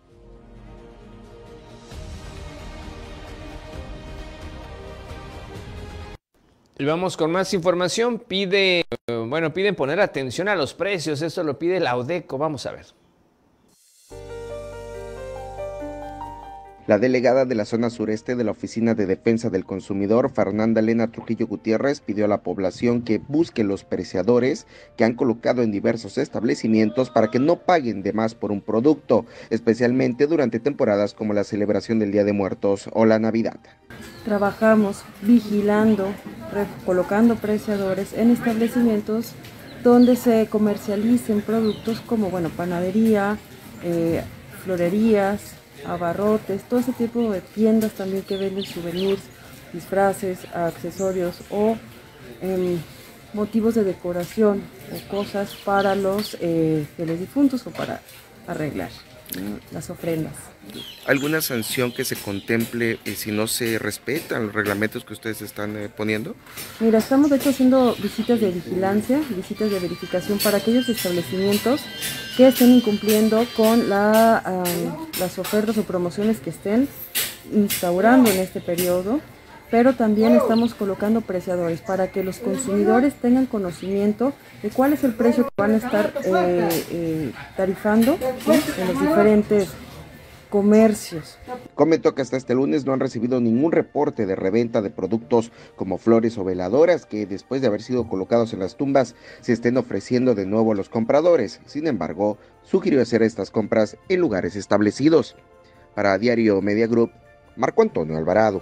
Y vamos con más información. Pide, bueno, piden poner atención a los precios. Esto lo pide la UDECO. Vamos a ver. La delegada de la zona sureste de la Oficina de Defensa del Consumidor, Fernanda Elena Trujillo Gutiérrez, pidió a la población que busque los preciadores que han colocado en diversos establecimientos para que no paguen de más por un producto, especialmente durante temporadas como la celebración del Día de Muertos o la Navidad. Trabajamos vigilando, colocando preciadores en establecimientos donde se comercialicen productos como, bueno, panadería, eh, florerías, abarrotes, todo ese tipo de tiendas también que venden souvenirs, disfraces, accesorios o eh, motivos de decoración o cosas para los eh, fieles difuntos o para arreglar, ¿no?, las ofrendas. ¿Alguna sanción que se contemple eh, si no se respetan los reglamentos que ustedes están eh, poniendo? Mira, estamos de hecho haciendo visitas de vigilancia, visitas de verificación para aquellos establecimientos que estén incumpliendo con la, uh, las ofertas o promociones que estén instaurando en este periodo, pero también estamos colocando preciadores para que los consumidores tengan conocimiento de cuál es el precio que van a estar eh, eh, tarifando, ¿sí?, en los diferentes comercios. Comentó que hasta este lunes no han recibido ningún reporte de reventa de productos como flores o veladoras que después de haber sido colocados en las tumbas se estén ofreciendo de nuevo a los compradores. Sin embargo, sugirió hacer estas compras en lugares establecidos. Para Diario Media Group, Marco Antonio Alvarado.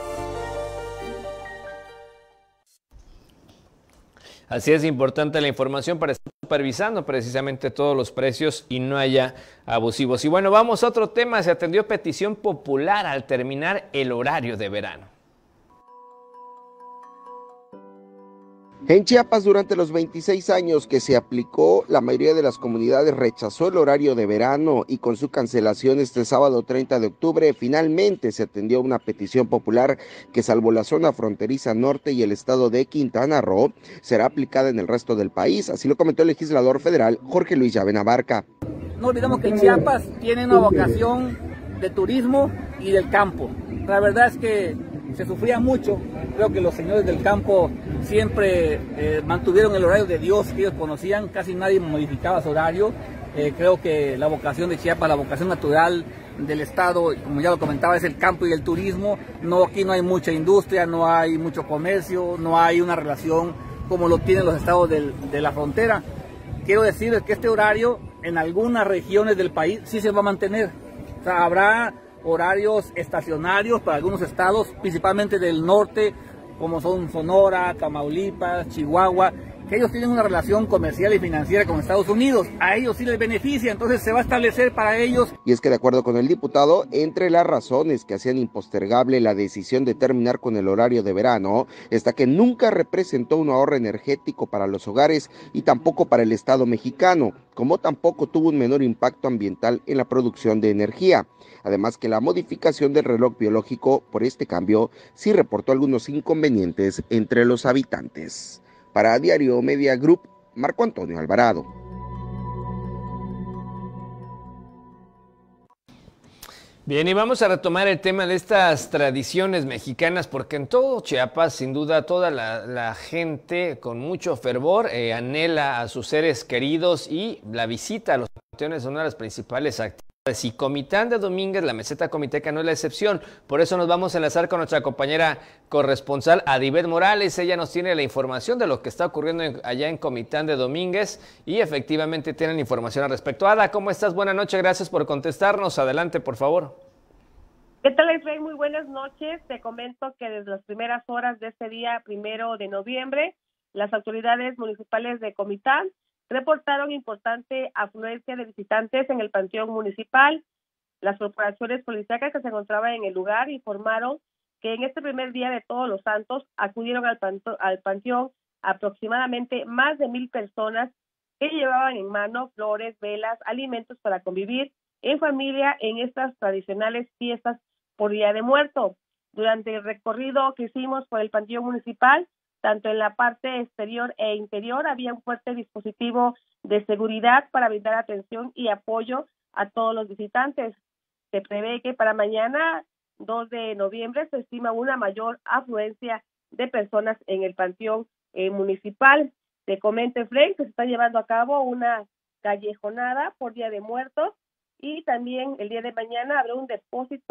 Así es, importante la información para estar supervisando precisamente todos los precios y no haya abusivos. Y bueno, vamos a otro tema. Se atendió petición popular al terminar el horario de verano. En Chiapas, durante los veintiséis años que se aplicó, la mayoría de las comunidades rechazó el horario de verano y con su cancelación este sábado treinta de octubre, finalmente se atendió una petición popular que, salvo la zona fronteriza norte y el estado de Quintana Roo, será aplicada en el resto del país. Así lo comentó el legislador federal Jorge Luis Llave Navarca. No olvidemos que Chiapas tiene una vocación de turismo y del campo. La verdad es que se sufría mucho. Creo que los señores del campo siempre eh, mantuvieron el horario de Dios que ellos conocían, casi nadie modificaba su horario. Eh, creo que la vocación de Chiapas, la vocación natural del estado, como ya lo comentaba, es el campo y el turismo. No, aquí no hay mucha industria, no hay mucho comercio, no hay una relación como lo tienen los estados del, de la frontera. Quiero decirles que este horario en algunas regiones del país sí se va a mantener. O sea, habrá horarios estacionarios para algunos estados, principalmente del norte, como son Sonora, Tamaulipas, Chihuahua, que ellos tienen una relación comercial y financiera con Estados Unidos. A ellos sí les beneficia, entonces se va a establecer para ellos. Y es que, de acuerdo con el diputado, entre las razones que hacían impostergable la decisión de terminar con el horario de verano, está que nunca representó un ahorro energético para los hogares y tampoco para el Estado mexicano, como tampoco tuvo un menor impacto ambiental en la producción de energía. Además que la modificación del reloj biológico por este cambio sí reportó algunos inconvenientes entre los habitantes. Para Diario Media Group, Marco Antonio Alvarado. Bien, y vamos a retomar el tema de estas tradiciones mexicanas, porque en todo Chiapas, sin duda, toda la, la gente con mucho fervor eh, anhela a sus seres queridos, y la visita a los panteones son una de las principales actividades. Y Comitán de Domínguez, la meseta comiteca, no es la excepción. Por eso nos vamos a enlazar con nuestra compañera corresponsal Adibet Morales. Ella nos tiene la información de lo que está ocurriendo en, allá en Comitán de Domínguez, y efectivamente tienen información al respecto. Ada, ¿cómo estás? Buenas noches, gracias por contestarnos. Adelante, por favor. ¿Qué tal, Efraín? Muy buenas noches. Te comento que desde las primeras horas de este día, primero de noviembre, las autoridades municipales de Comitán reportaron importante afluencia de visitantes en el panteón municipal. Las corporaciones policíacas que se encontraban en el lugar informaron que en este primer día de Todos los Santos acudieron al, panto, al panteón aproximadamente más de mil personas que llevaban en mano flores, velas, alimentos para convivir en familia en estas tradicionales fiestas por Día de Muerto. Durante el recorrido que hicimos por el panteón municipal, tanto en la parte exterior e interior, había un fuerte dispositivo de seguridad para brindar atención y apoyo a todos los visitantes. Se prevé que para mañana, dos de noviembre, se estima una mayor afluencia de personas en el panteón eh, municipal. Te comento, Efraín, que se está llevando a cabo una callejonada por Día de Muertos, y también el día de mañana habrá un depósito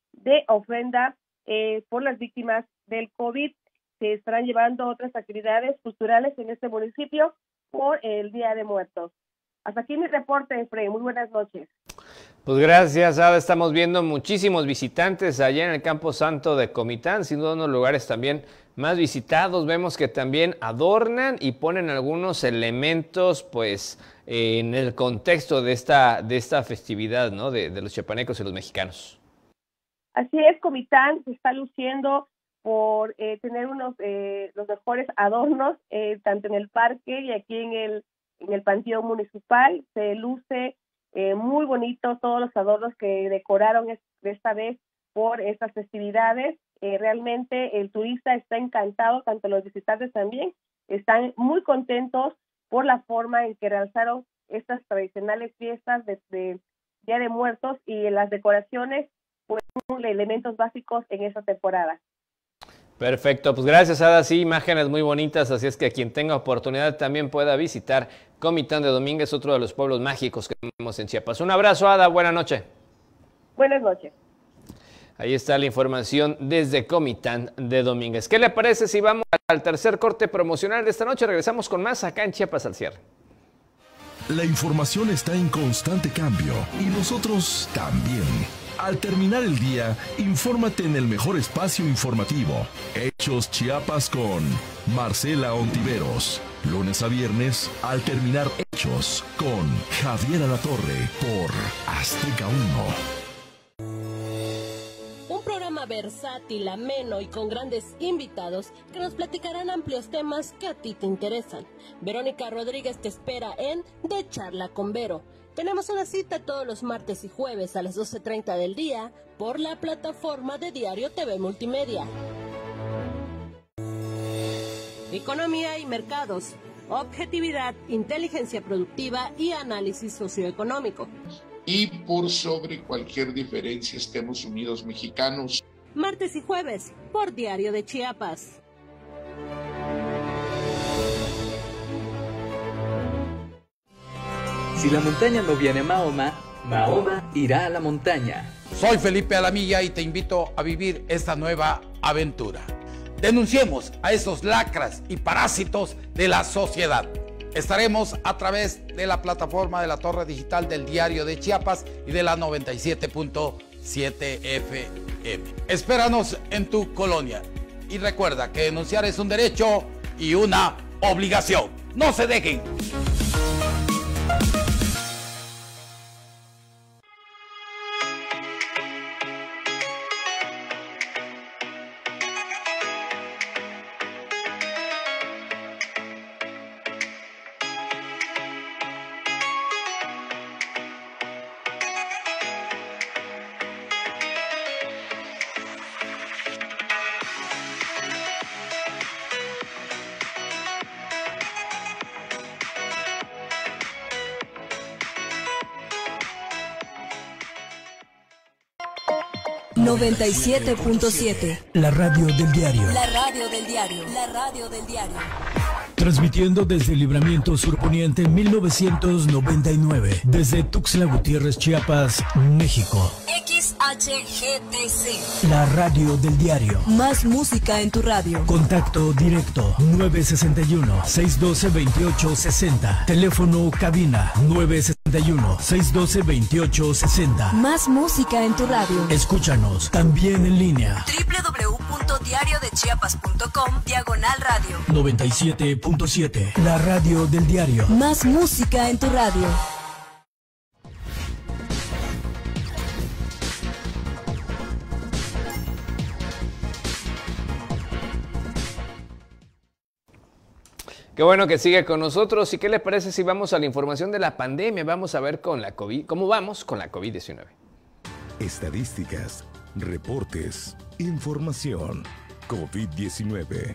de ofrenda eh, por las víctimas del COVID. Se estarán llevando otras actividades culturales en este municipio por el Día de Muertos. Hasta aquí mi reporte, Efraín. Muy buenas noches. Pues gracias, Ada. Estamos viendo muchísimos visitantes allá en el Campo Santo de Comitán, sin duda uno de los lugares también más visitados. Vemos que también adornan y ponen algunos elementos, pues, eh, en el contexto de esta, de esta festividad, ¿no? De, de los chiapanecos y los mexicanos. Así es, Comitán se está luciendo por eh, tener unos eh, los mejores adornos, eh, tanto en el parque y aquí en el en el Panteón Municipal. Se luce eh, muy bonito todos los adornos que decoraron es, esta vez por estas festividades. Eh, realmente el turista está encantado, tanto los visitantes también, están muy contentos por la forma en que realizaron estas tradicionales fiestas de, de Día de Muertos, y las decoraciones pues son elementos básicos en esta temporada. Perfecto, pues gracias, Ada. Sí, imágenes muy bonitas, así es que quien tenga oportunidad también pueda visitar Comitán de Domínguez, otro de los pueblos mágicos que tenemos en Chiapas. Un abrazo, Ada, buena noche. Buenas noches. Ahí está la información desde Comitán de Domínguez. ¿Qué le parece si vamos al tercer corte promocional de esta noche? Regresamos con más acá en Chiapas al cierre. La información está en constante cambio y nosotros también. Al terminar el día, infórmate en el mejor espacio informativo. Hechos Chiapas con Marcela Ontiveros. Lunes a viernes, al terminar Hechos con Javier Alatorre por Azteca uno. Un programa versátil, ameno y con grandes invitados que nos platicarán amplios temas que a ti te interesan. Verónica Rodríguez te espera en De Charla con Vero. Tenemos una cita todos los martes y jueves a las doce treinta del día por la plataforma de Diario T V Multimedia. Economía y mercados, objetividad, inteligencia productiva y análisis socioeconómico. Y por sobre cualquier diferencia estemos unidos mexicanos. Martes y jueves por Diario de Chiapas. Si la montaña no viene a Mahoma, Mahoma irá a la montaña. Soy Felipe Alamilla y te invito a vivir esta nueva aventura. Denunciemos a esos lacras y parásitos de la sociedad. Estaremos a través de la plataforma de la Torre Digital del Diario de Chiapas y de la noventa y siete punto siete F M. Espéranos en tu colonia. Y recuerda que denunciar es un derecho y una obligación. ¡No se dejen! noventa y siete punto siete. La radio del diario. La radio del diario. La radio del diario. Transmitiendo desde Libramiento Surponiente mil novecientos noventa y nueve. Desde Tuxtla Gutiérrez, Chiapas, México. X H G T C. La radio del diario. Más música en tu radio. Contacto directo nueve sesenta y uno, seiscientos doce, veintiocho sesenta. Teléfono cabina nueve sesenta y uno, seiscientos doce, veintiocho sesenta. Más música en tu radio. Escúchanos también en línea. doble u doble u doble u punto diario de chiapas punto com diagonal radio. noventa y siete punto siete. La radio del diario. Más música en tu radio. Qué bueno que sigue con nosotros. ¿Y qué le parece si vamos a la información de la pandemia? Vamos a ver con la COVID, cómo vamos con la COVID diecinueve. Estadísticas, reportes, información. COVID diecinueve.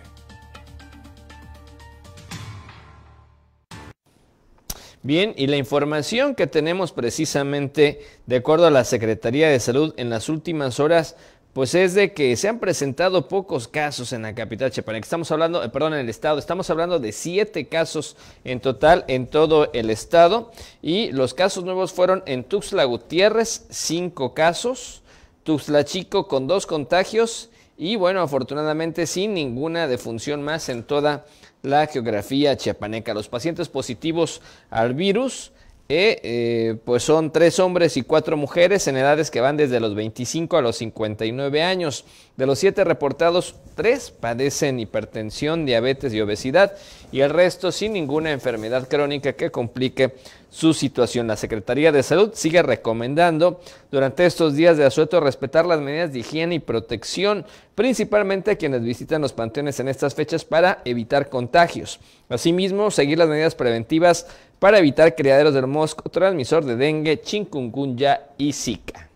Bien, y la información que tenemos precisamente, de acuerdo a la Secretaría de Salud en las últimas horas, pues es de que se han presentado pocos casos en la capital chiapaneca. Estamos hablando, eh, perdón, en el estado, estamos hablando de siete casos en total en todo el estado. Y los casos nuevos fueron en Tuxtla Gutiérrez, cinco casos. Tuxtlachico con dos contagios y bueno, afortunadamente sin ninguna defunción más en toda la geografía chiapaneca. Los pacientes positivos al virus eh, eh, pues son tres hombres y cuatro mujeres en edades que van desde los veinticinco a los cincuenta y nueve años. De los siete reportados, tres padecen hipertensión, diabetes y obesidad y el resto sin ninguna enfermedad crónica que complique su situación. La Secretaría de Salud sigue recomendando durante estos días de asueto respetar las medidas de higiene y protección, principalmente a quienes visitan los panteones en estas fechas para evitar contagios. Asimismo, seguir las medidas preventivas para evitar criaderos del mosco transmisor de dengue, chikungunya y zika.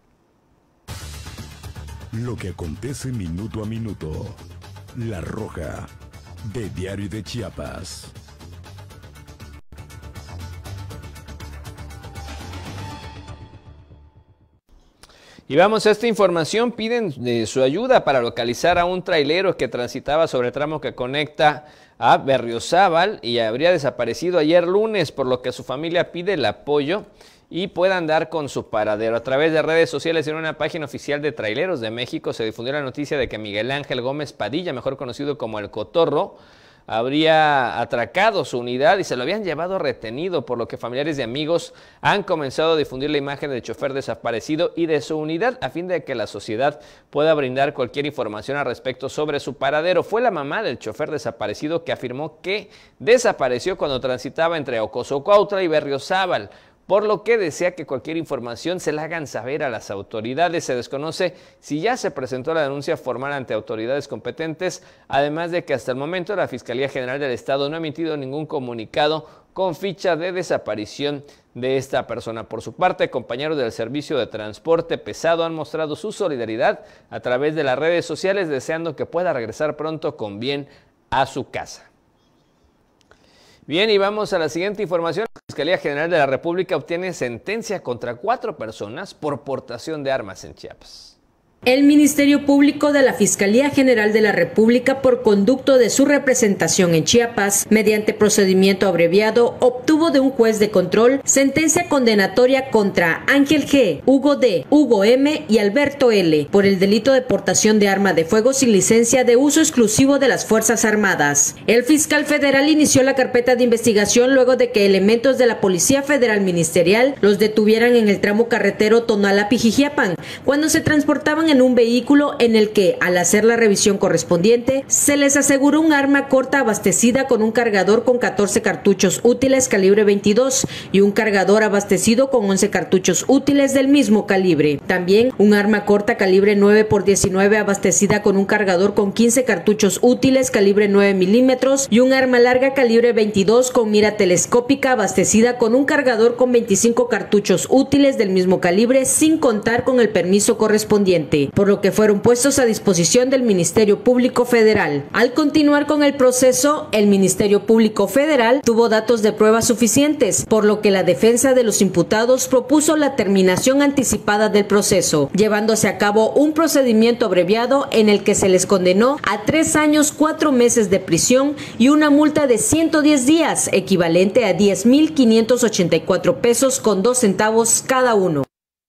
Lo que acontece minuto a minuto. La Roja, de Diario de Chiapas. Y vamos a esta información, piden de su ayuda para localizar a un trailero que transitaba sobre el tramo que conecta a Berriozábal y habría desaparecido ayer lunes, por lo que su familia pide el apoyo y puedan dar con su paradero. A través de redes sociales y en una página oficial de Traileros de México se difundió la noticia de que Miguel Ángel Gómez Padilla, mejor conocido como El Cotorro, habría atracado su unidad y se lo habían llevado retenido, por lo que familiares y amigos han comenzado a difundir la imagen del chofer desaparecido y de su unidad a fin de que la sociedad pueda brindar cualquier información al respecto sobre su paradero. Fue la mamá del chofer desaparecido que afirmó que desapareció cuando transitaba entre Ocosocuautla y Berriozábal, por lo que desea que cualquier información se la hagan saber a las autoridades. Se desconoce si ya se presentó la denuncia formal ante autoridades competentes, además de que hasta el momento la Fiscalía General del Estado no ha emitido ningún comunicado con ficha de desaparición de esta persona. Por su parte, compañeros del Servicio de Transporte Pesado han mostrado su solidaridad a través de las redes sociales, deseando que pueda regresar pronto con bien a su casa. Bien, y vamos a la siguiente información. La Fiscalía General de la República obtiene sentencia contra cuatro personas por portación de armas en Chiapas. El Ministerio Público de la Fiscalía General de la República, por conducto de su representación en Chiapas, mediante procedimiento abreviado, obtuvo de un juez de control sentencia condenatoria contra Ángel G., Hugo D., Hugo M. y Alberto L. por el delito de portación de arma de fuego sin licencia de uso exclusivo de las Fuerzas Armadas. El fiscal federal inició la carpeta de investigación luego de que elementos de la Policía Federal Ministerial los detuvieran en el tramo carretero Tonalá-Pijijiapan, cuando se transportaban en un vehículo en el que, al hacer la revisión correspondiente, se les aseguró un arma corta abastecida con un cargador con catorce cartuchos útiles calibre veintidós y un cargador abastecido con once cartuchos útiles del mismo calibre. También un arma corta calibre nueve por diecinueve abastecida con un cargador con quince cartuchos útiles calibre nueve milímetros y un arma larga calibre veintidós con mira telescópica abastecida con un cargador con veinticinco cartuchos útiles del mismo calibre, sin contar con el permiso correspondiente, por lo que fueron puestos a disposición del Ministerio Público Federal. Al continuar con el proceso, el Ministerio Público Federal tuvo datos de prueba suficientes, por lo que la defensa de los imputados propuso la terminación anticipada del proceso, llevándose a cabo un procedimiento abreviado en el que se les condenó a tres años, cuatro meses de prisión y una multa de ciento diez días, equivalente a diez mil quinientos ochenta y cuatro pesos con dos centavos cada uno.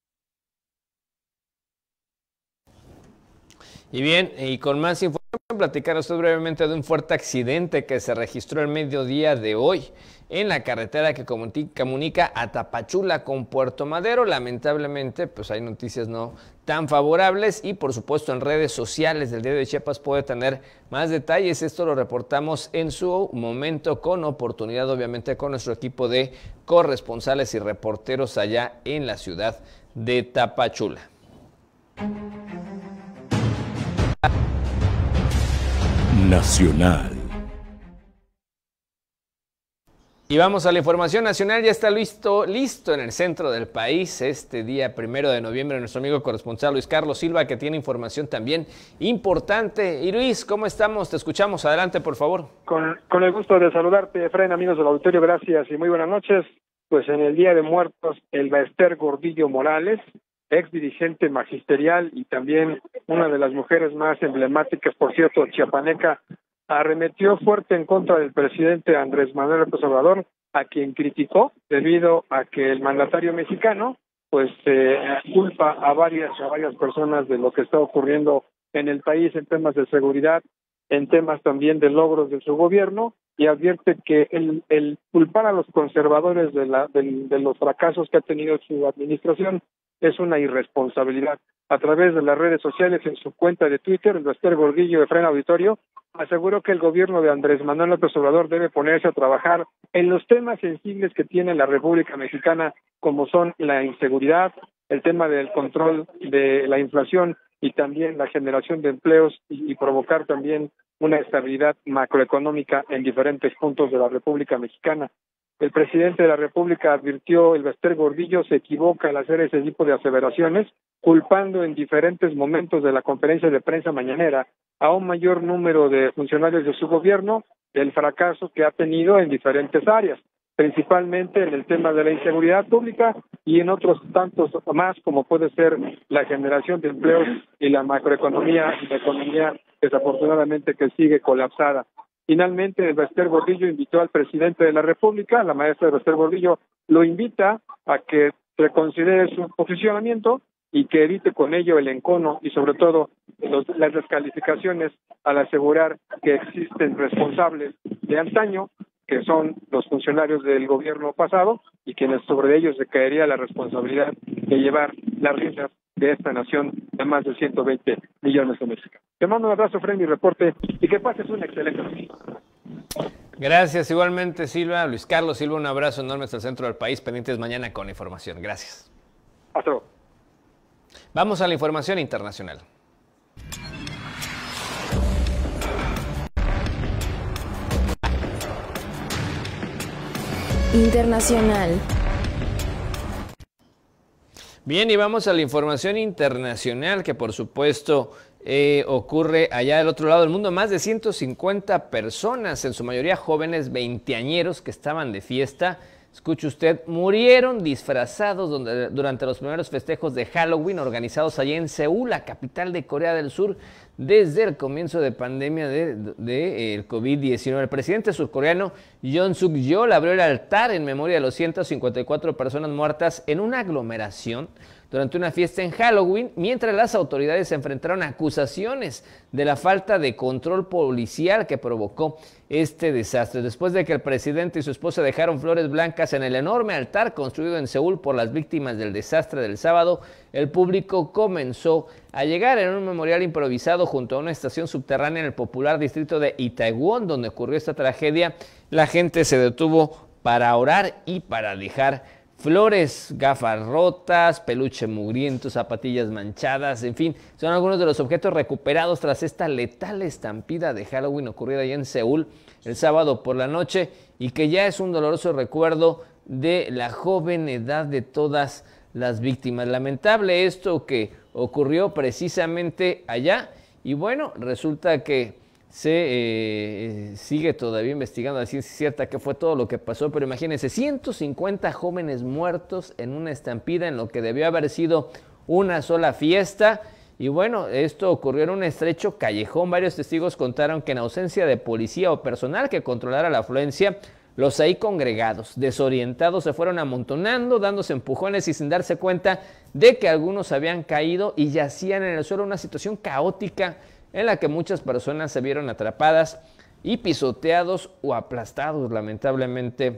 Y bien, y con más información, platicar usted brevemente de un fuerte accidente que se registró el mediodía de hoy en la carretera que comunica a Tapachula con Puerto Madero. Lamentablemente, pues hay noticias no tan favorables y por supuesto en redes sociales del Diario de Chiapas puede tener más detalles. Esto lo reportamos en su momento con oportunidad, obviamente, con nuestro equipo de corresponsales y reporteros allá en la ciudad de Tapachula. Nacional. Y vamos a la información nacional. Ya está listo, listo en el centro del país este día primero de noviembre nuestro amigo corresponsal Luis Carlos Silva, que tiene información también importante. Y Luis, ¿cómo estamos? Te escuchamos. Adelante, por favor. Con, con el gusto de saludarte, Efraín, amigos del auditorio, gracias y muy buenas noches. Pues en el Día de Muertos, el Baester Gordillo Morales, ex dirigente magisterial y también una de las mujeres más emblemáticas, por cierto, chiapaneca, arremetió fuerte en contra del presidente Andrés Manuel López Obrador, a quien criticó debido a que el mandatario mexicano pues eh, culpa a varias, a varias personas de lo que está ocurriendo en el país en temas de seguridad, en temas también de logros de su gobierno, y advierte que el, el culpar a los conservadores de, la, de, de los fracasos que ha tenido su administración es una irresponsabilidad. A través de las redes sociales, en su cuenta de Twitter, el Bester Gordillo de Frena Auditorio aseguró que el gobierno de Andrés Manuel López Obrador debe ponerse a trabajar en los temas sensibles que tiene la República Mexicana, como son la inseguridad, el tema del control de la inflación y también la generación de empleos y, y provocar también una estabilidad macroeconómica en diferentes puntos de la República Mexicana. El presidente de la República advirtió, el Bester Gordillo se equivoca al hacer ese tipo de aseveraciones, culpando en diferentes momentos de la conferencia de prensa mañanera a un mayor número de funcionarios de su gobierno del fracaso que ha tenido en diferentes áreas, principalmente en el tema de la inseguridad pública y en otros tantos más, como puede ser la generación de empleos y la macroeconomía y la economía desafortunadamente que sigue colapsada. Finalmente, el Bester Gordillo invitó al presidente de la República, la maestra de Bester Gordillo, lo invita a que reconsidere su posicionamiento y que evite con ello el encono y sobre todo los, las descalificaciones al asegurar que existen responsables de antaño, que son los funcionarios del gobierno pasado y quienes sobre ellos recaería la responsabilidad de llevar las riendas de esta nación de más de ciento veinte millones de mexicanos. Te mando un abrazo, Fred, mi reporte, y que pases un excelente día. Gracias, igualmente, Silva. Luis Carlos Silva, un abrazo enorme hasta el centro del país, pendientes mañana con información. Gracias. Hasta luego. Vamos a la información internacional. Internacional. Bien, y vamos a la información internacional que por supuesto eh, ocurre allá del otro lado del mundo. Más de ciento cincuenta personas, en su mayoría jóvenes veinteañeros que estaban de fiesta, escuche usted, murieron disfrazados donde, durante los primeros festejos de Halloween organizados allá en Seúl, la capital de Corea del Sur, desde el comienzo de pandemia del de, de, eh, COVID diecinueve. El presidente surcoreano Yoon Suk Yeol abrió el altar en memoria de los ciento cincuenta y cuatro personas muertas en una aglomeración durante una fiesta en Halloween, mientras las autoridades se enfrentaron a acusaciones de la falta de control policial que provocó este desastre. Después de que el presidente y su esposa dejaron flores blancas en el enorme altar construido en Seúl por las víctimas del desastre del sábado, el público comenzó a llegar en un memorial improvisado junto a una estación subterránea en el popular distrito de Itaewon, donde ocurrió esta tragedia. La gente se detuvo para orar y para dejar flores, gafas rotas, peluche mugriento, zapatillas manchadas, en fin, son algunos de los objetos recuperados tras esta letal estampida de Halloween ocurrida allá en Seúl el sábado por la noche y que ya es un doloroso recuerdo de la joven edad de todas las víctimas. Lamentable esto que ocurrió precisamente allá y bueno, resulta que se eh, sigue todavía investigando a ciencia cierta qué fue todo lo que pasó, pero imagínense, ciento cincuenta jóvenes muertos en una estampida en lo que debió haber sido una sola fiesta. Y bueno, esto ocurrió en un estrecho callejón. Varios testigos contaron que en ausencia de policía o personal que controlara la afluencia, los ahí congregados, desorientados, se fueron amontonando, dándose empujones y sin darse cuenta de que algunos habían caído y yacían en el suelo, una situación caótica en la que muchas personas se vieron atrapadas y pisoteados o aplastados, lamentablemente,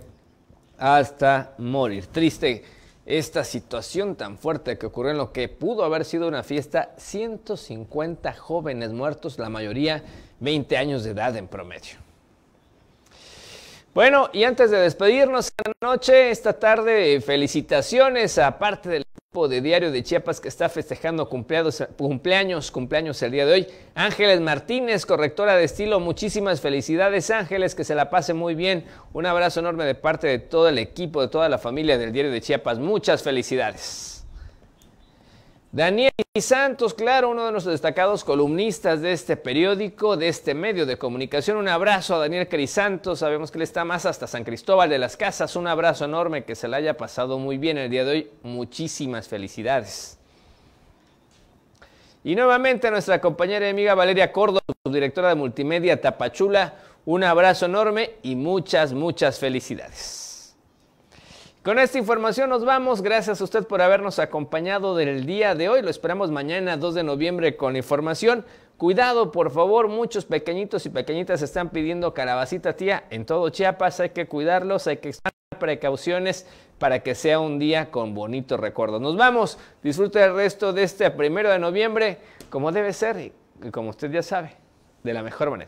hasta morir. Triste esta situación tan fuerte que ocurrió en lo que pudo haber sido una fiesta, ciento cincuenta jóvenes muertos, la mayoría veinte años de edad en promedio. Bueno, y antes de despedirnos esta noche, esta tarde, felicitaciones a parte del equipo de Diario de Chiapas que está festejando cumpleaños, cumpleaños, cumpleaños el día de hoy. Ángeles Martínez, correctora de estilo, muchísimas felicidades, Ángeles, que se la pase muy bien. Un abrazo enorme de parte de todo el equipo, de toda la familia del Diario de Chiapas. Muchas felicidades. Daniel Santos, claro, uno de nuestros destacados columnistas de este periódico, de este medio de comunicación. Un abrazo a Daniel Crisantos, sabemos que él está más hasta San Cristóbal de las Casas. Un abrazo enorme, que se le haya pasado muy bien el día de hoy. Muchísimas felicidades. Y nuevamente a nuestra compañera y amiga Valeria Córdoba, subdirectora de Multimedia Tapachula. Un abrazo enorme y muchas, muchas felicidades. Con esta información nos vamos. Gracias a usted por habernos acompañado del día de hoy. Lo esperamos mañana, dos de noviembre, con información. Cuidado, por favor, muchos pequeñitos y pequeñitas están pidiendo calabacita tía en todo Chiapas. Hay que cuidarlos, hay que tomar precauciones para que sea un día con bonitos recuerdos. Nos vamos. Disfrute el resto de este primero de noviembre como debe ser y como usted ya sabe, de la mejor manera.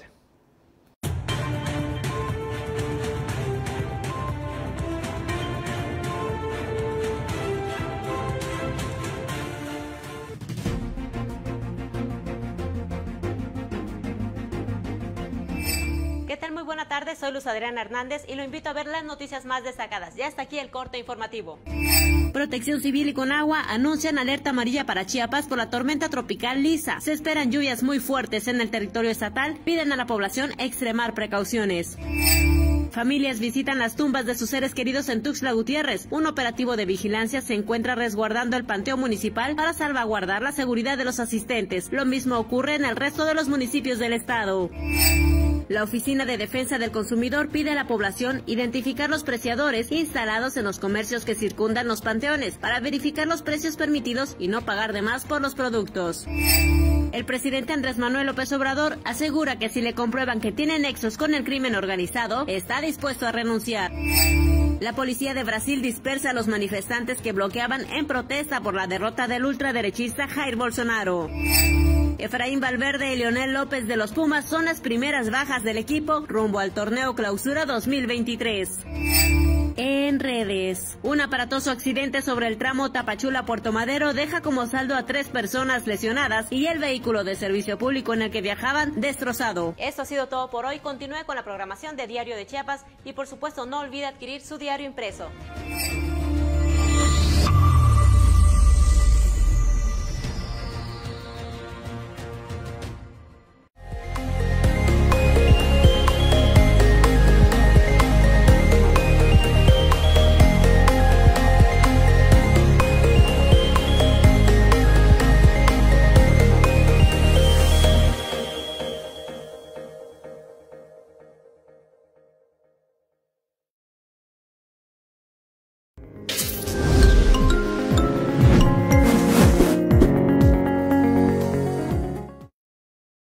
¿Qué tal? Muy buena tarde, soy Luz Adriana Hernández y lo invito a ver las noticias más destacadas. Ya está aquí el corte informativo. Protección Civil y Conagua anuncian alerta amarilla para Chiapas por la tormenta tropical Lisa. Se esperan lluvias muy fuertes en el territorio estatal, piden a la población extremar precauciones. Familias visitan las tumbas de sus seres queridos en Tuxtla Gutiérrez. Un operativo de vigilancia se encuentra resguardando el panteón municipal para salvaguardar la seguridad de los asistentes. Lo mismo ocurre en el resto de los municipios del estado. La Oficina de Defensa del Consumidor pide a la población identificar los preciadores instalados en los comercios que circundan los panteones para verificar los precios permitidos y no pagar de más por los productos. El presidente Andrés Manuel López Obrador asegura que si le comprueban que tiene nexos con el crimen organizado, está dispuesto a renunciar. La policía de Brasil dispersa a los manifestantes que bloqueaban en protesta por la derrota del ultraderechista Jair Bolsonaro. Efraín Valverde y Leonel López de los Pumas son las primeras bajas del equipo rumbo al torneo Clausura dos mil veintitrés. En redes, un aparatoso accidente sobre el tramo Tapachula-Puerto Madero deja como saldo a tres personas lesionadas y el vehículo de servicio público en el que viajaban destrozado. Esto ha sido todo por hoy. Continúe con la programación de Diario de Chiapas y por supuesto no olvide adquirir su diario impreso.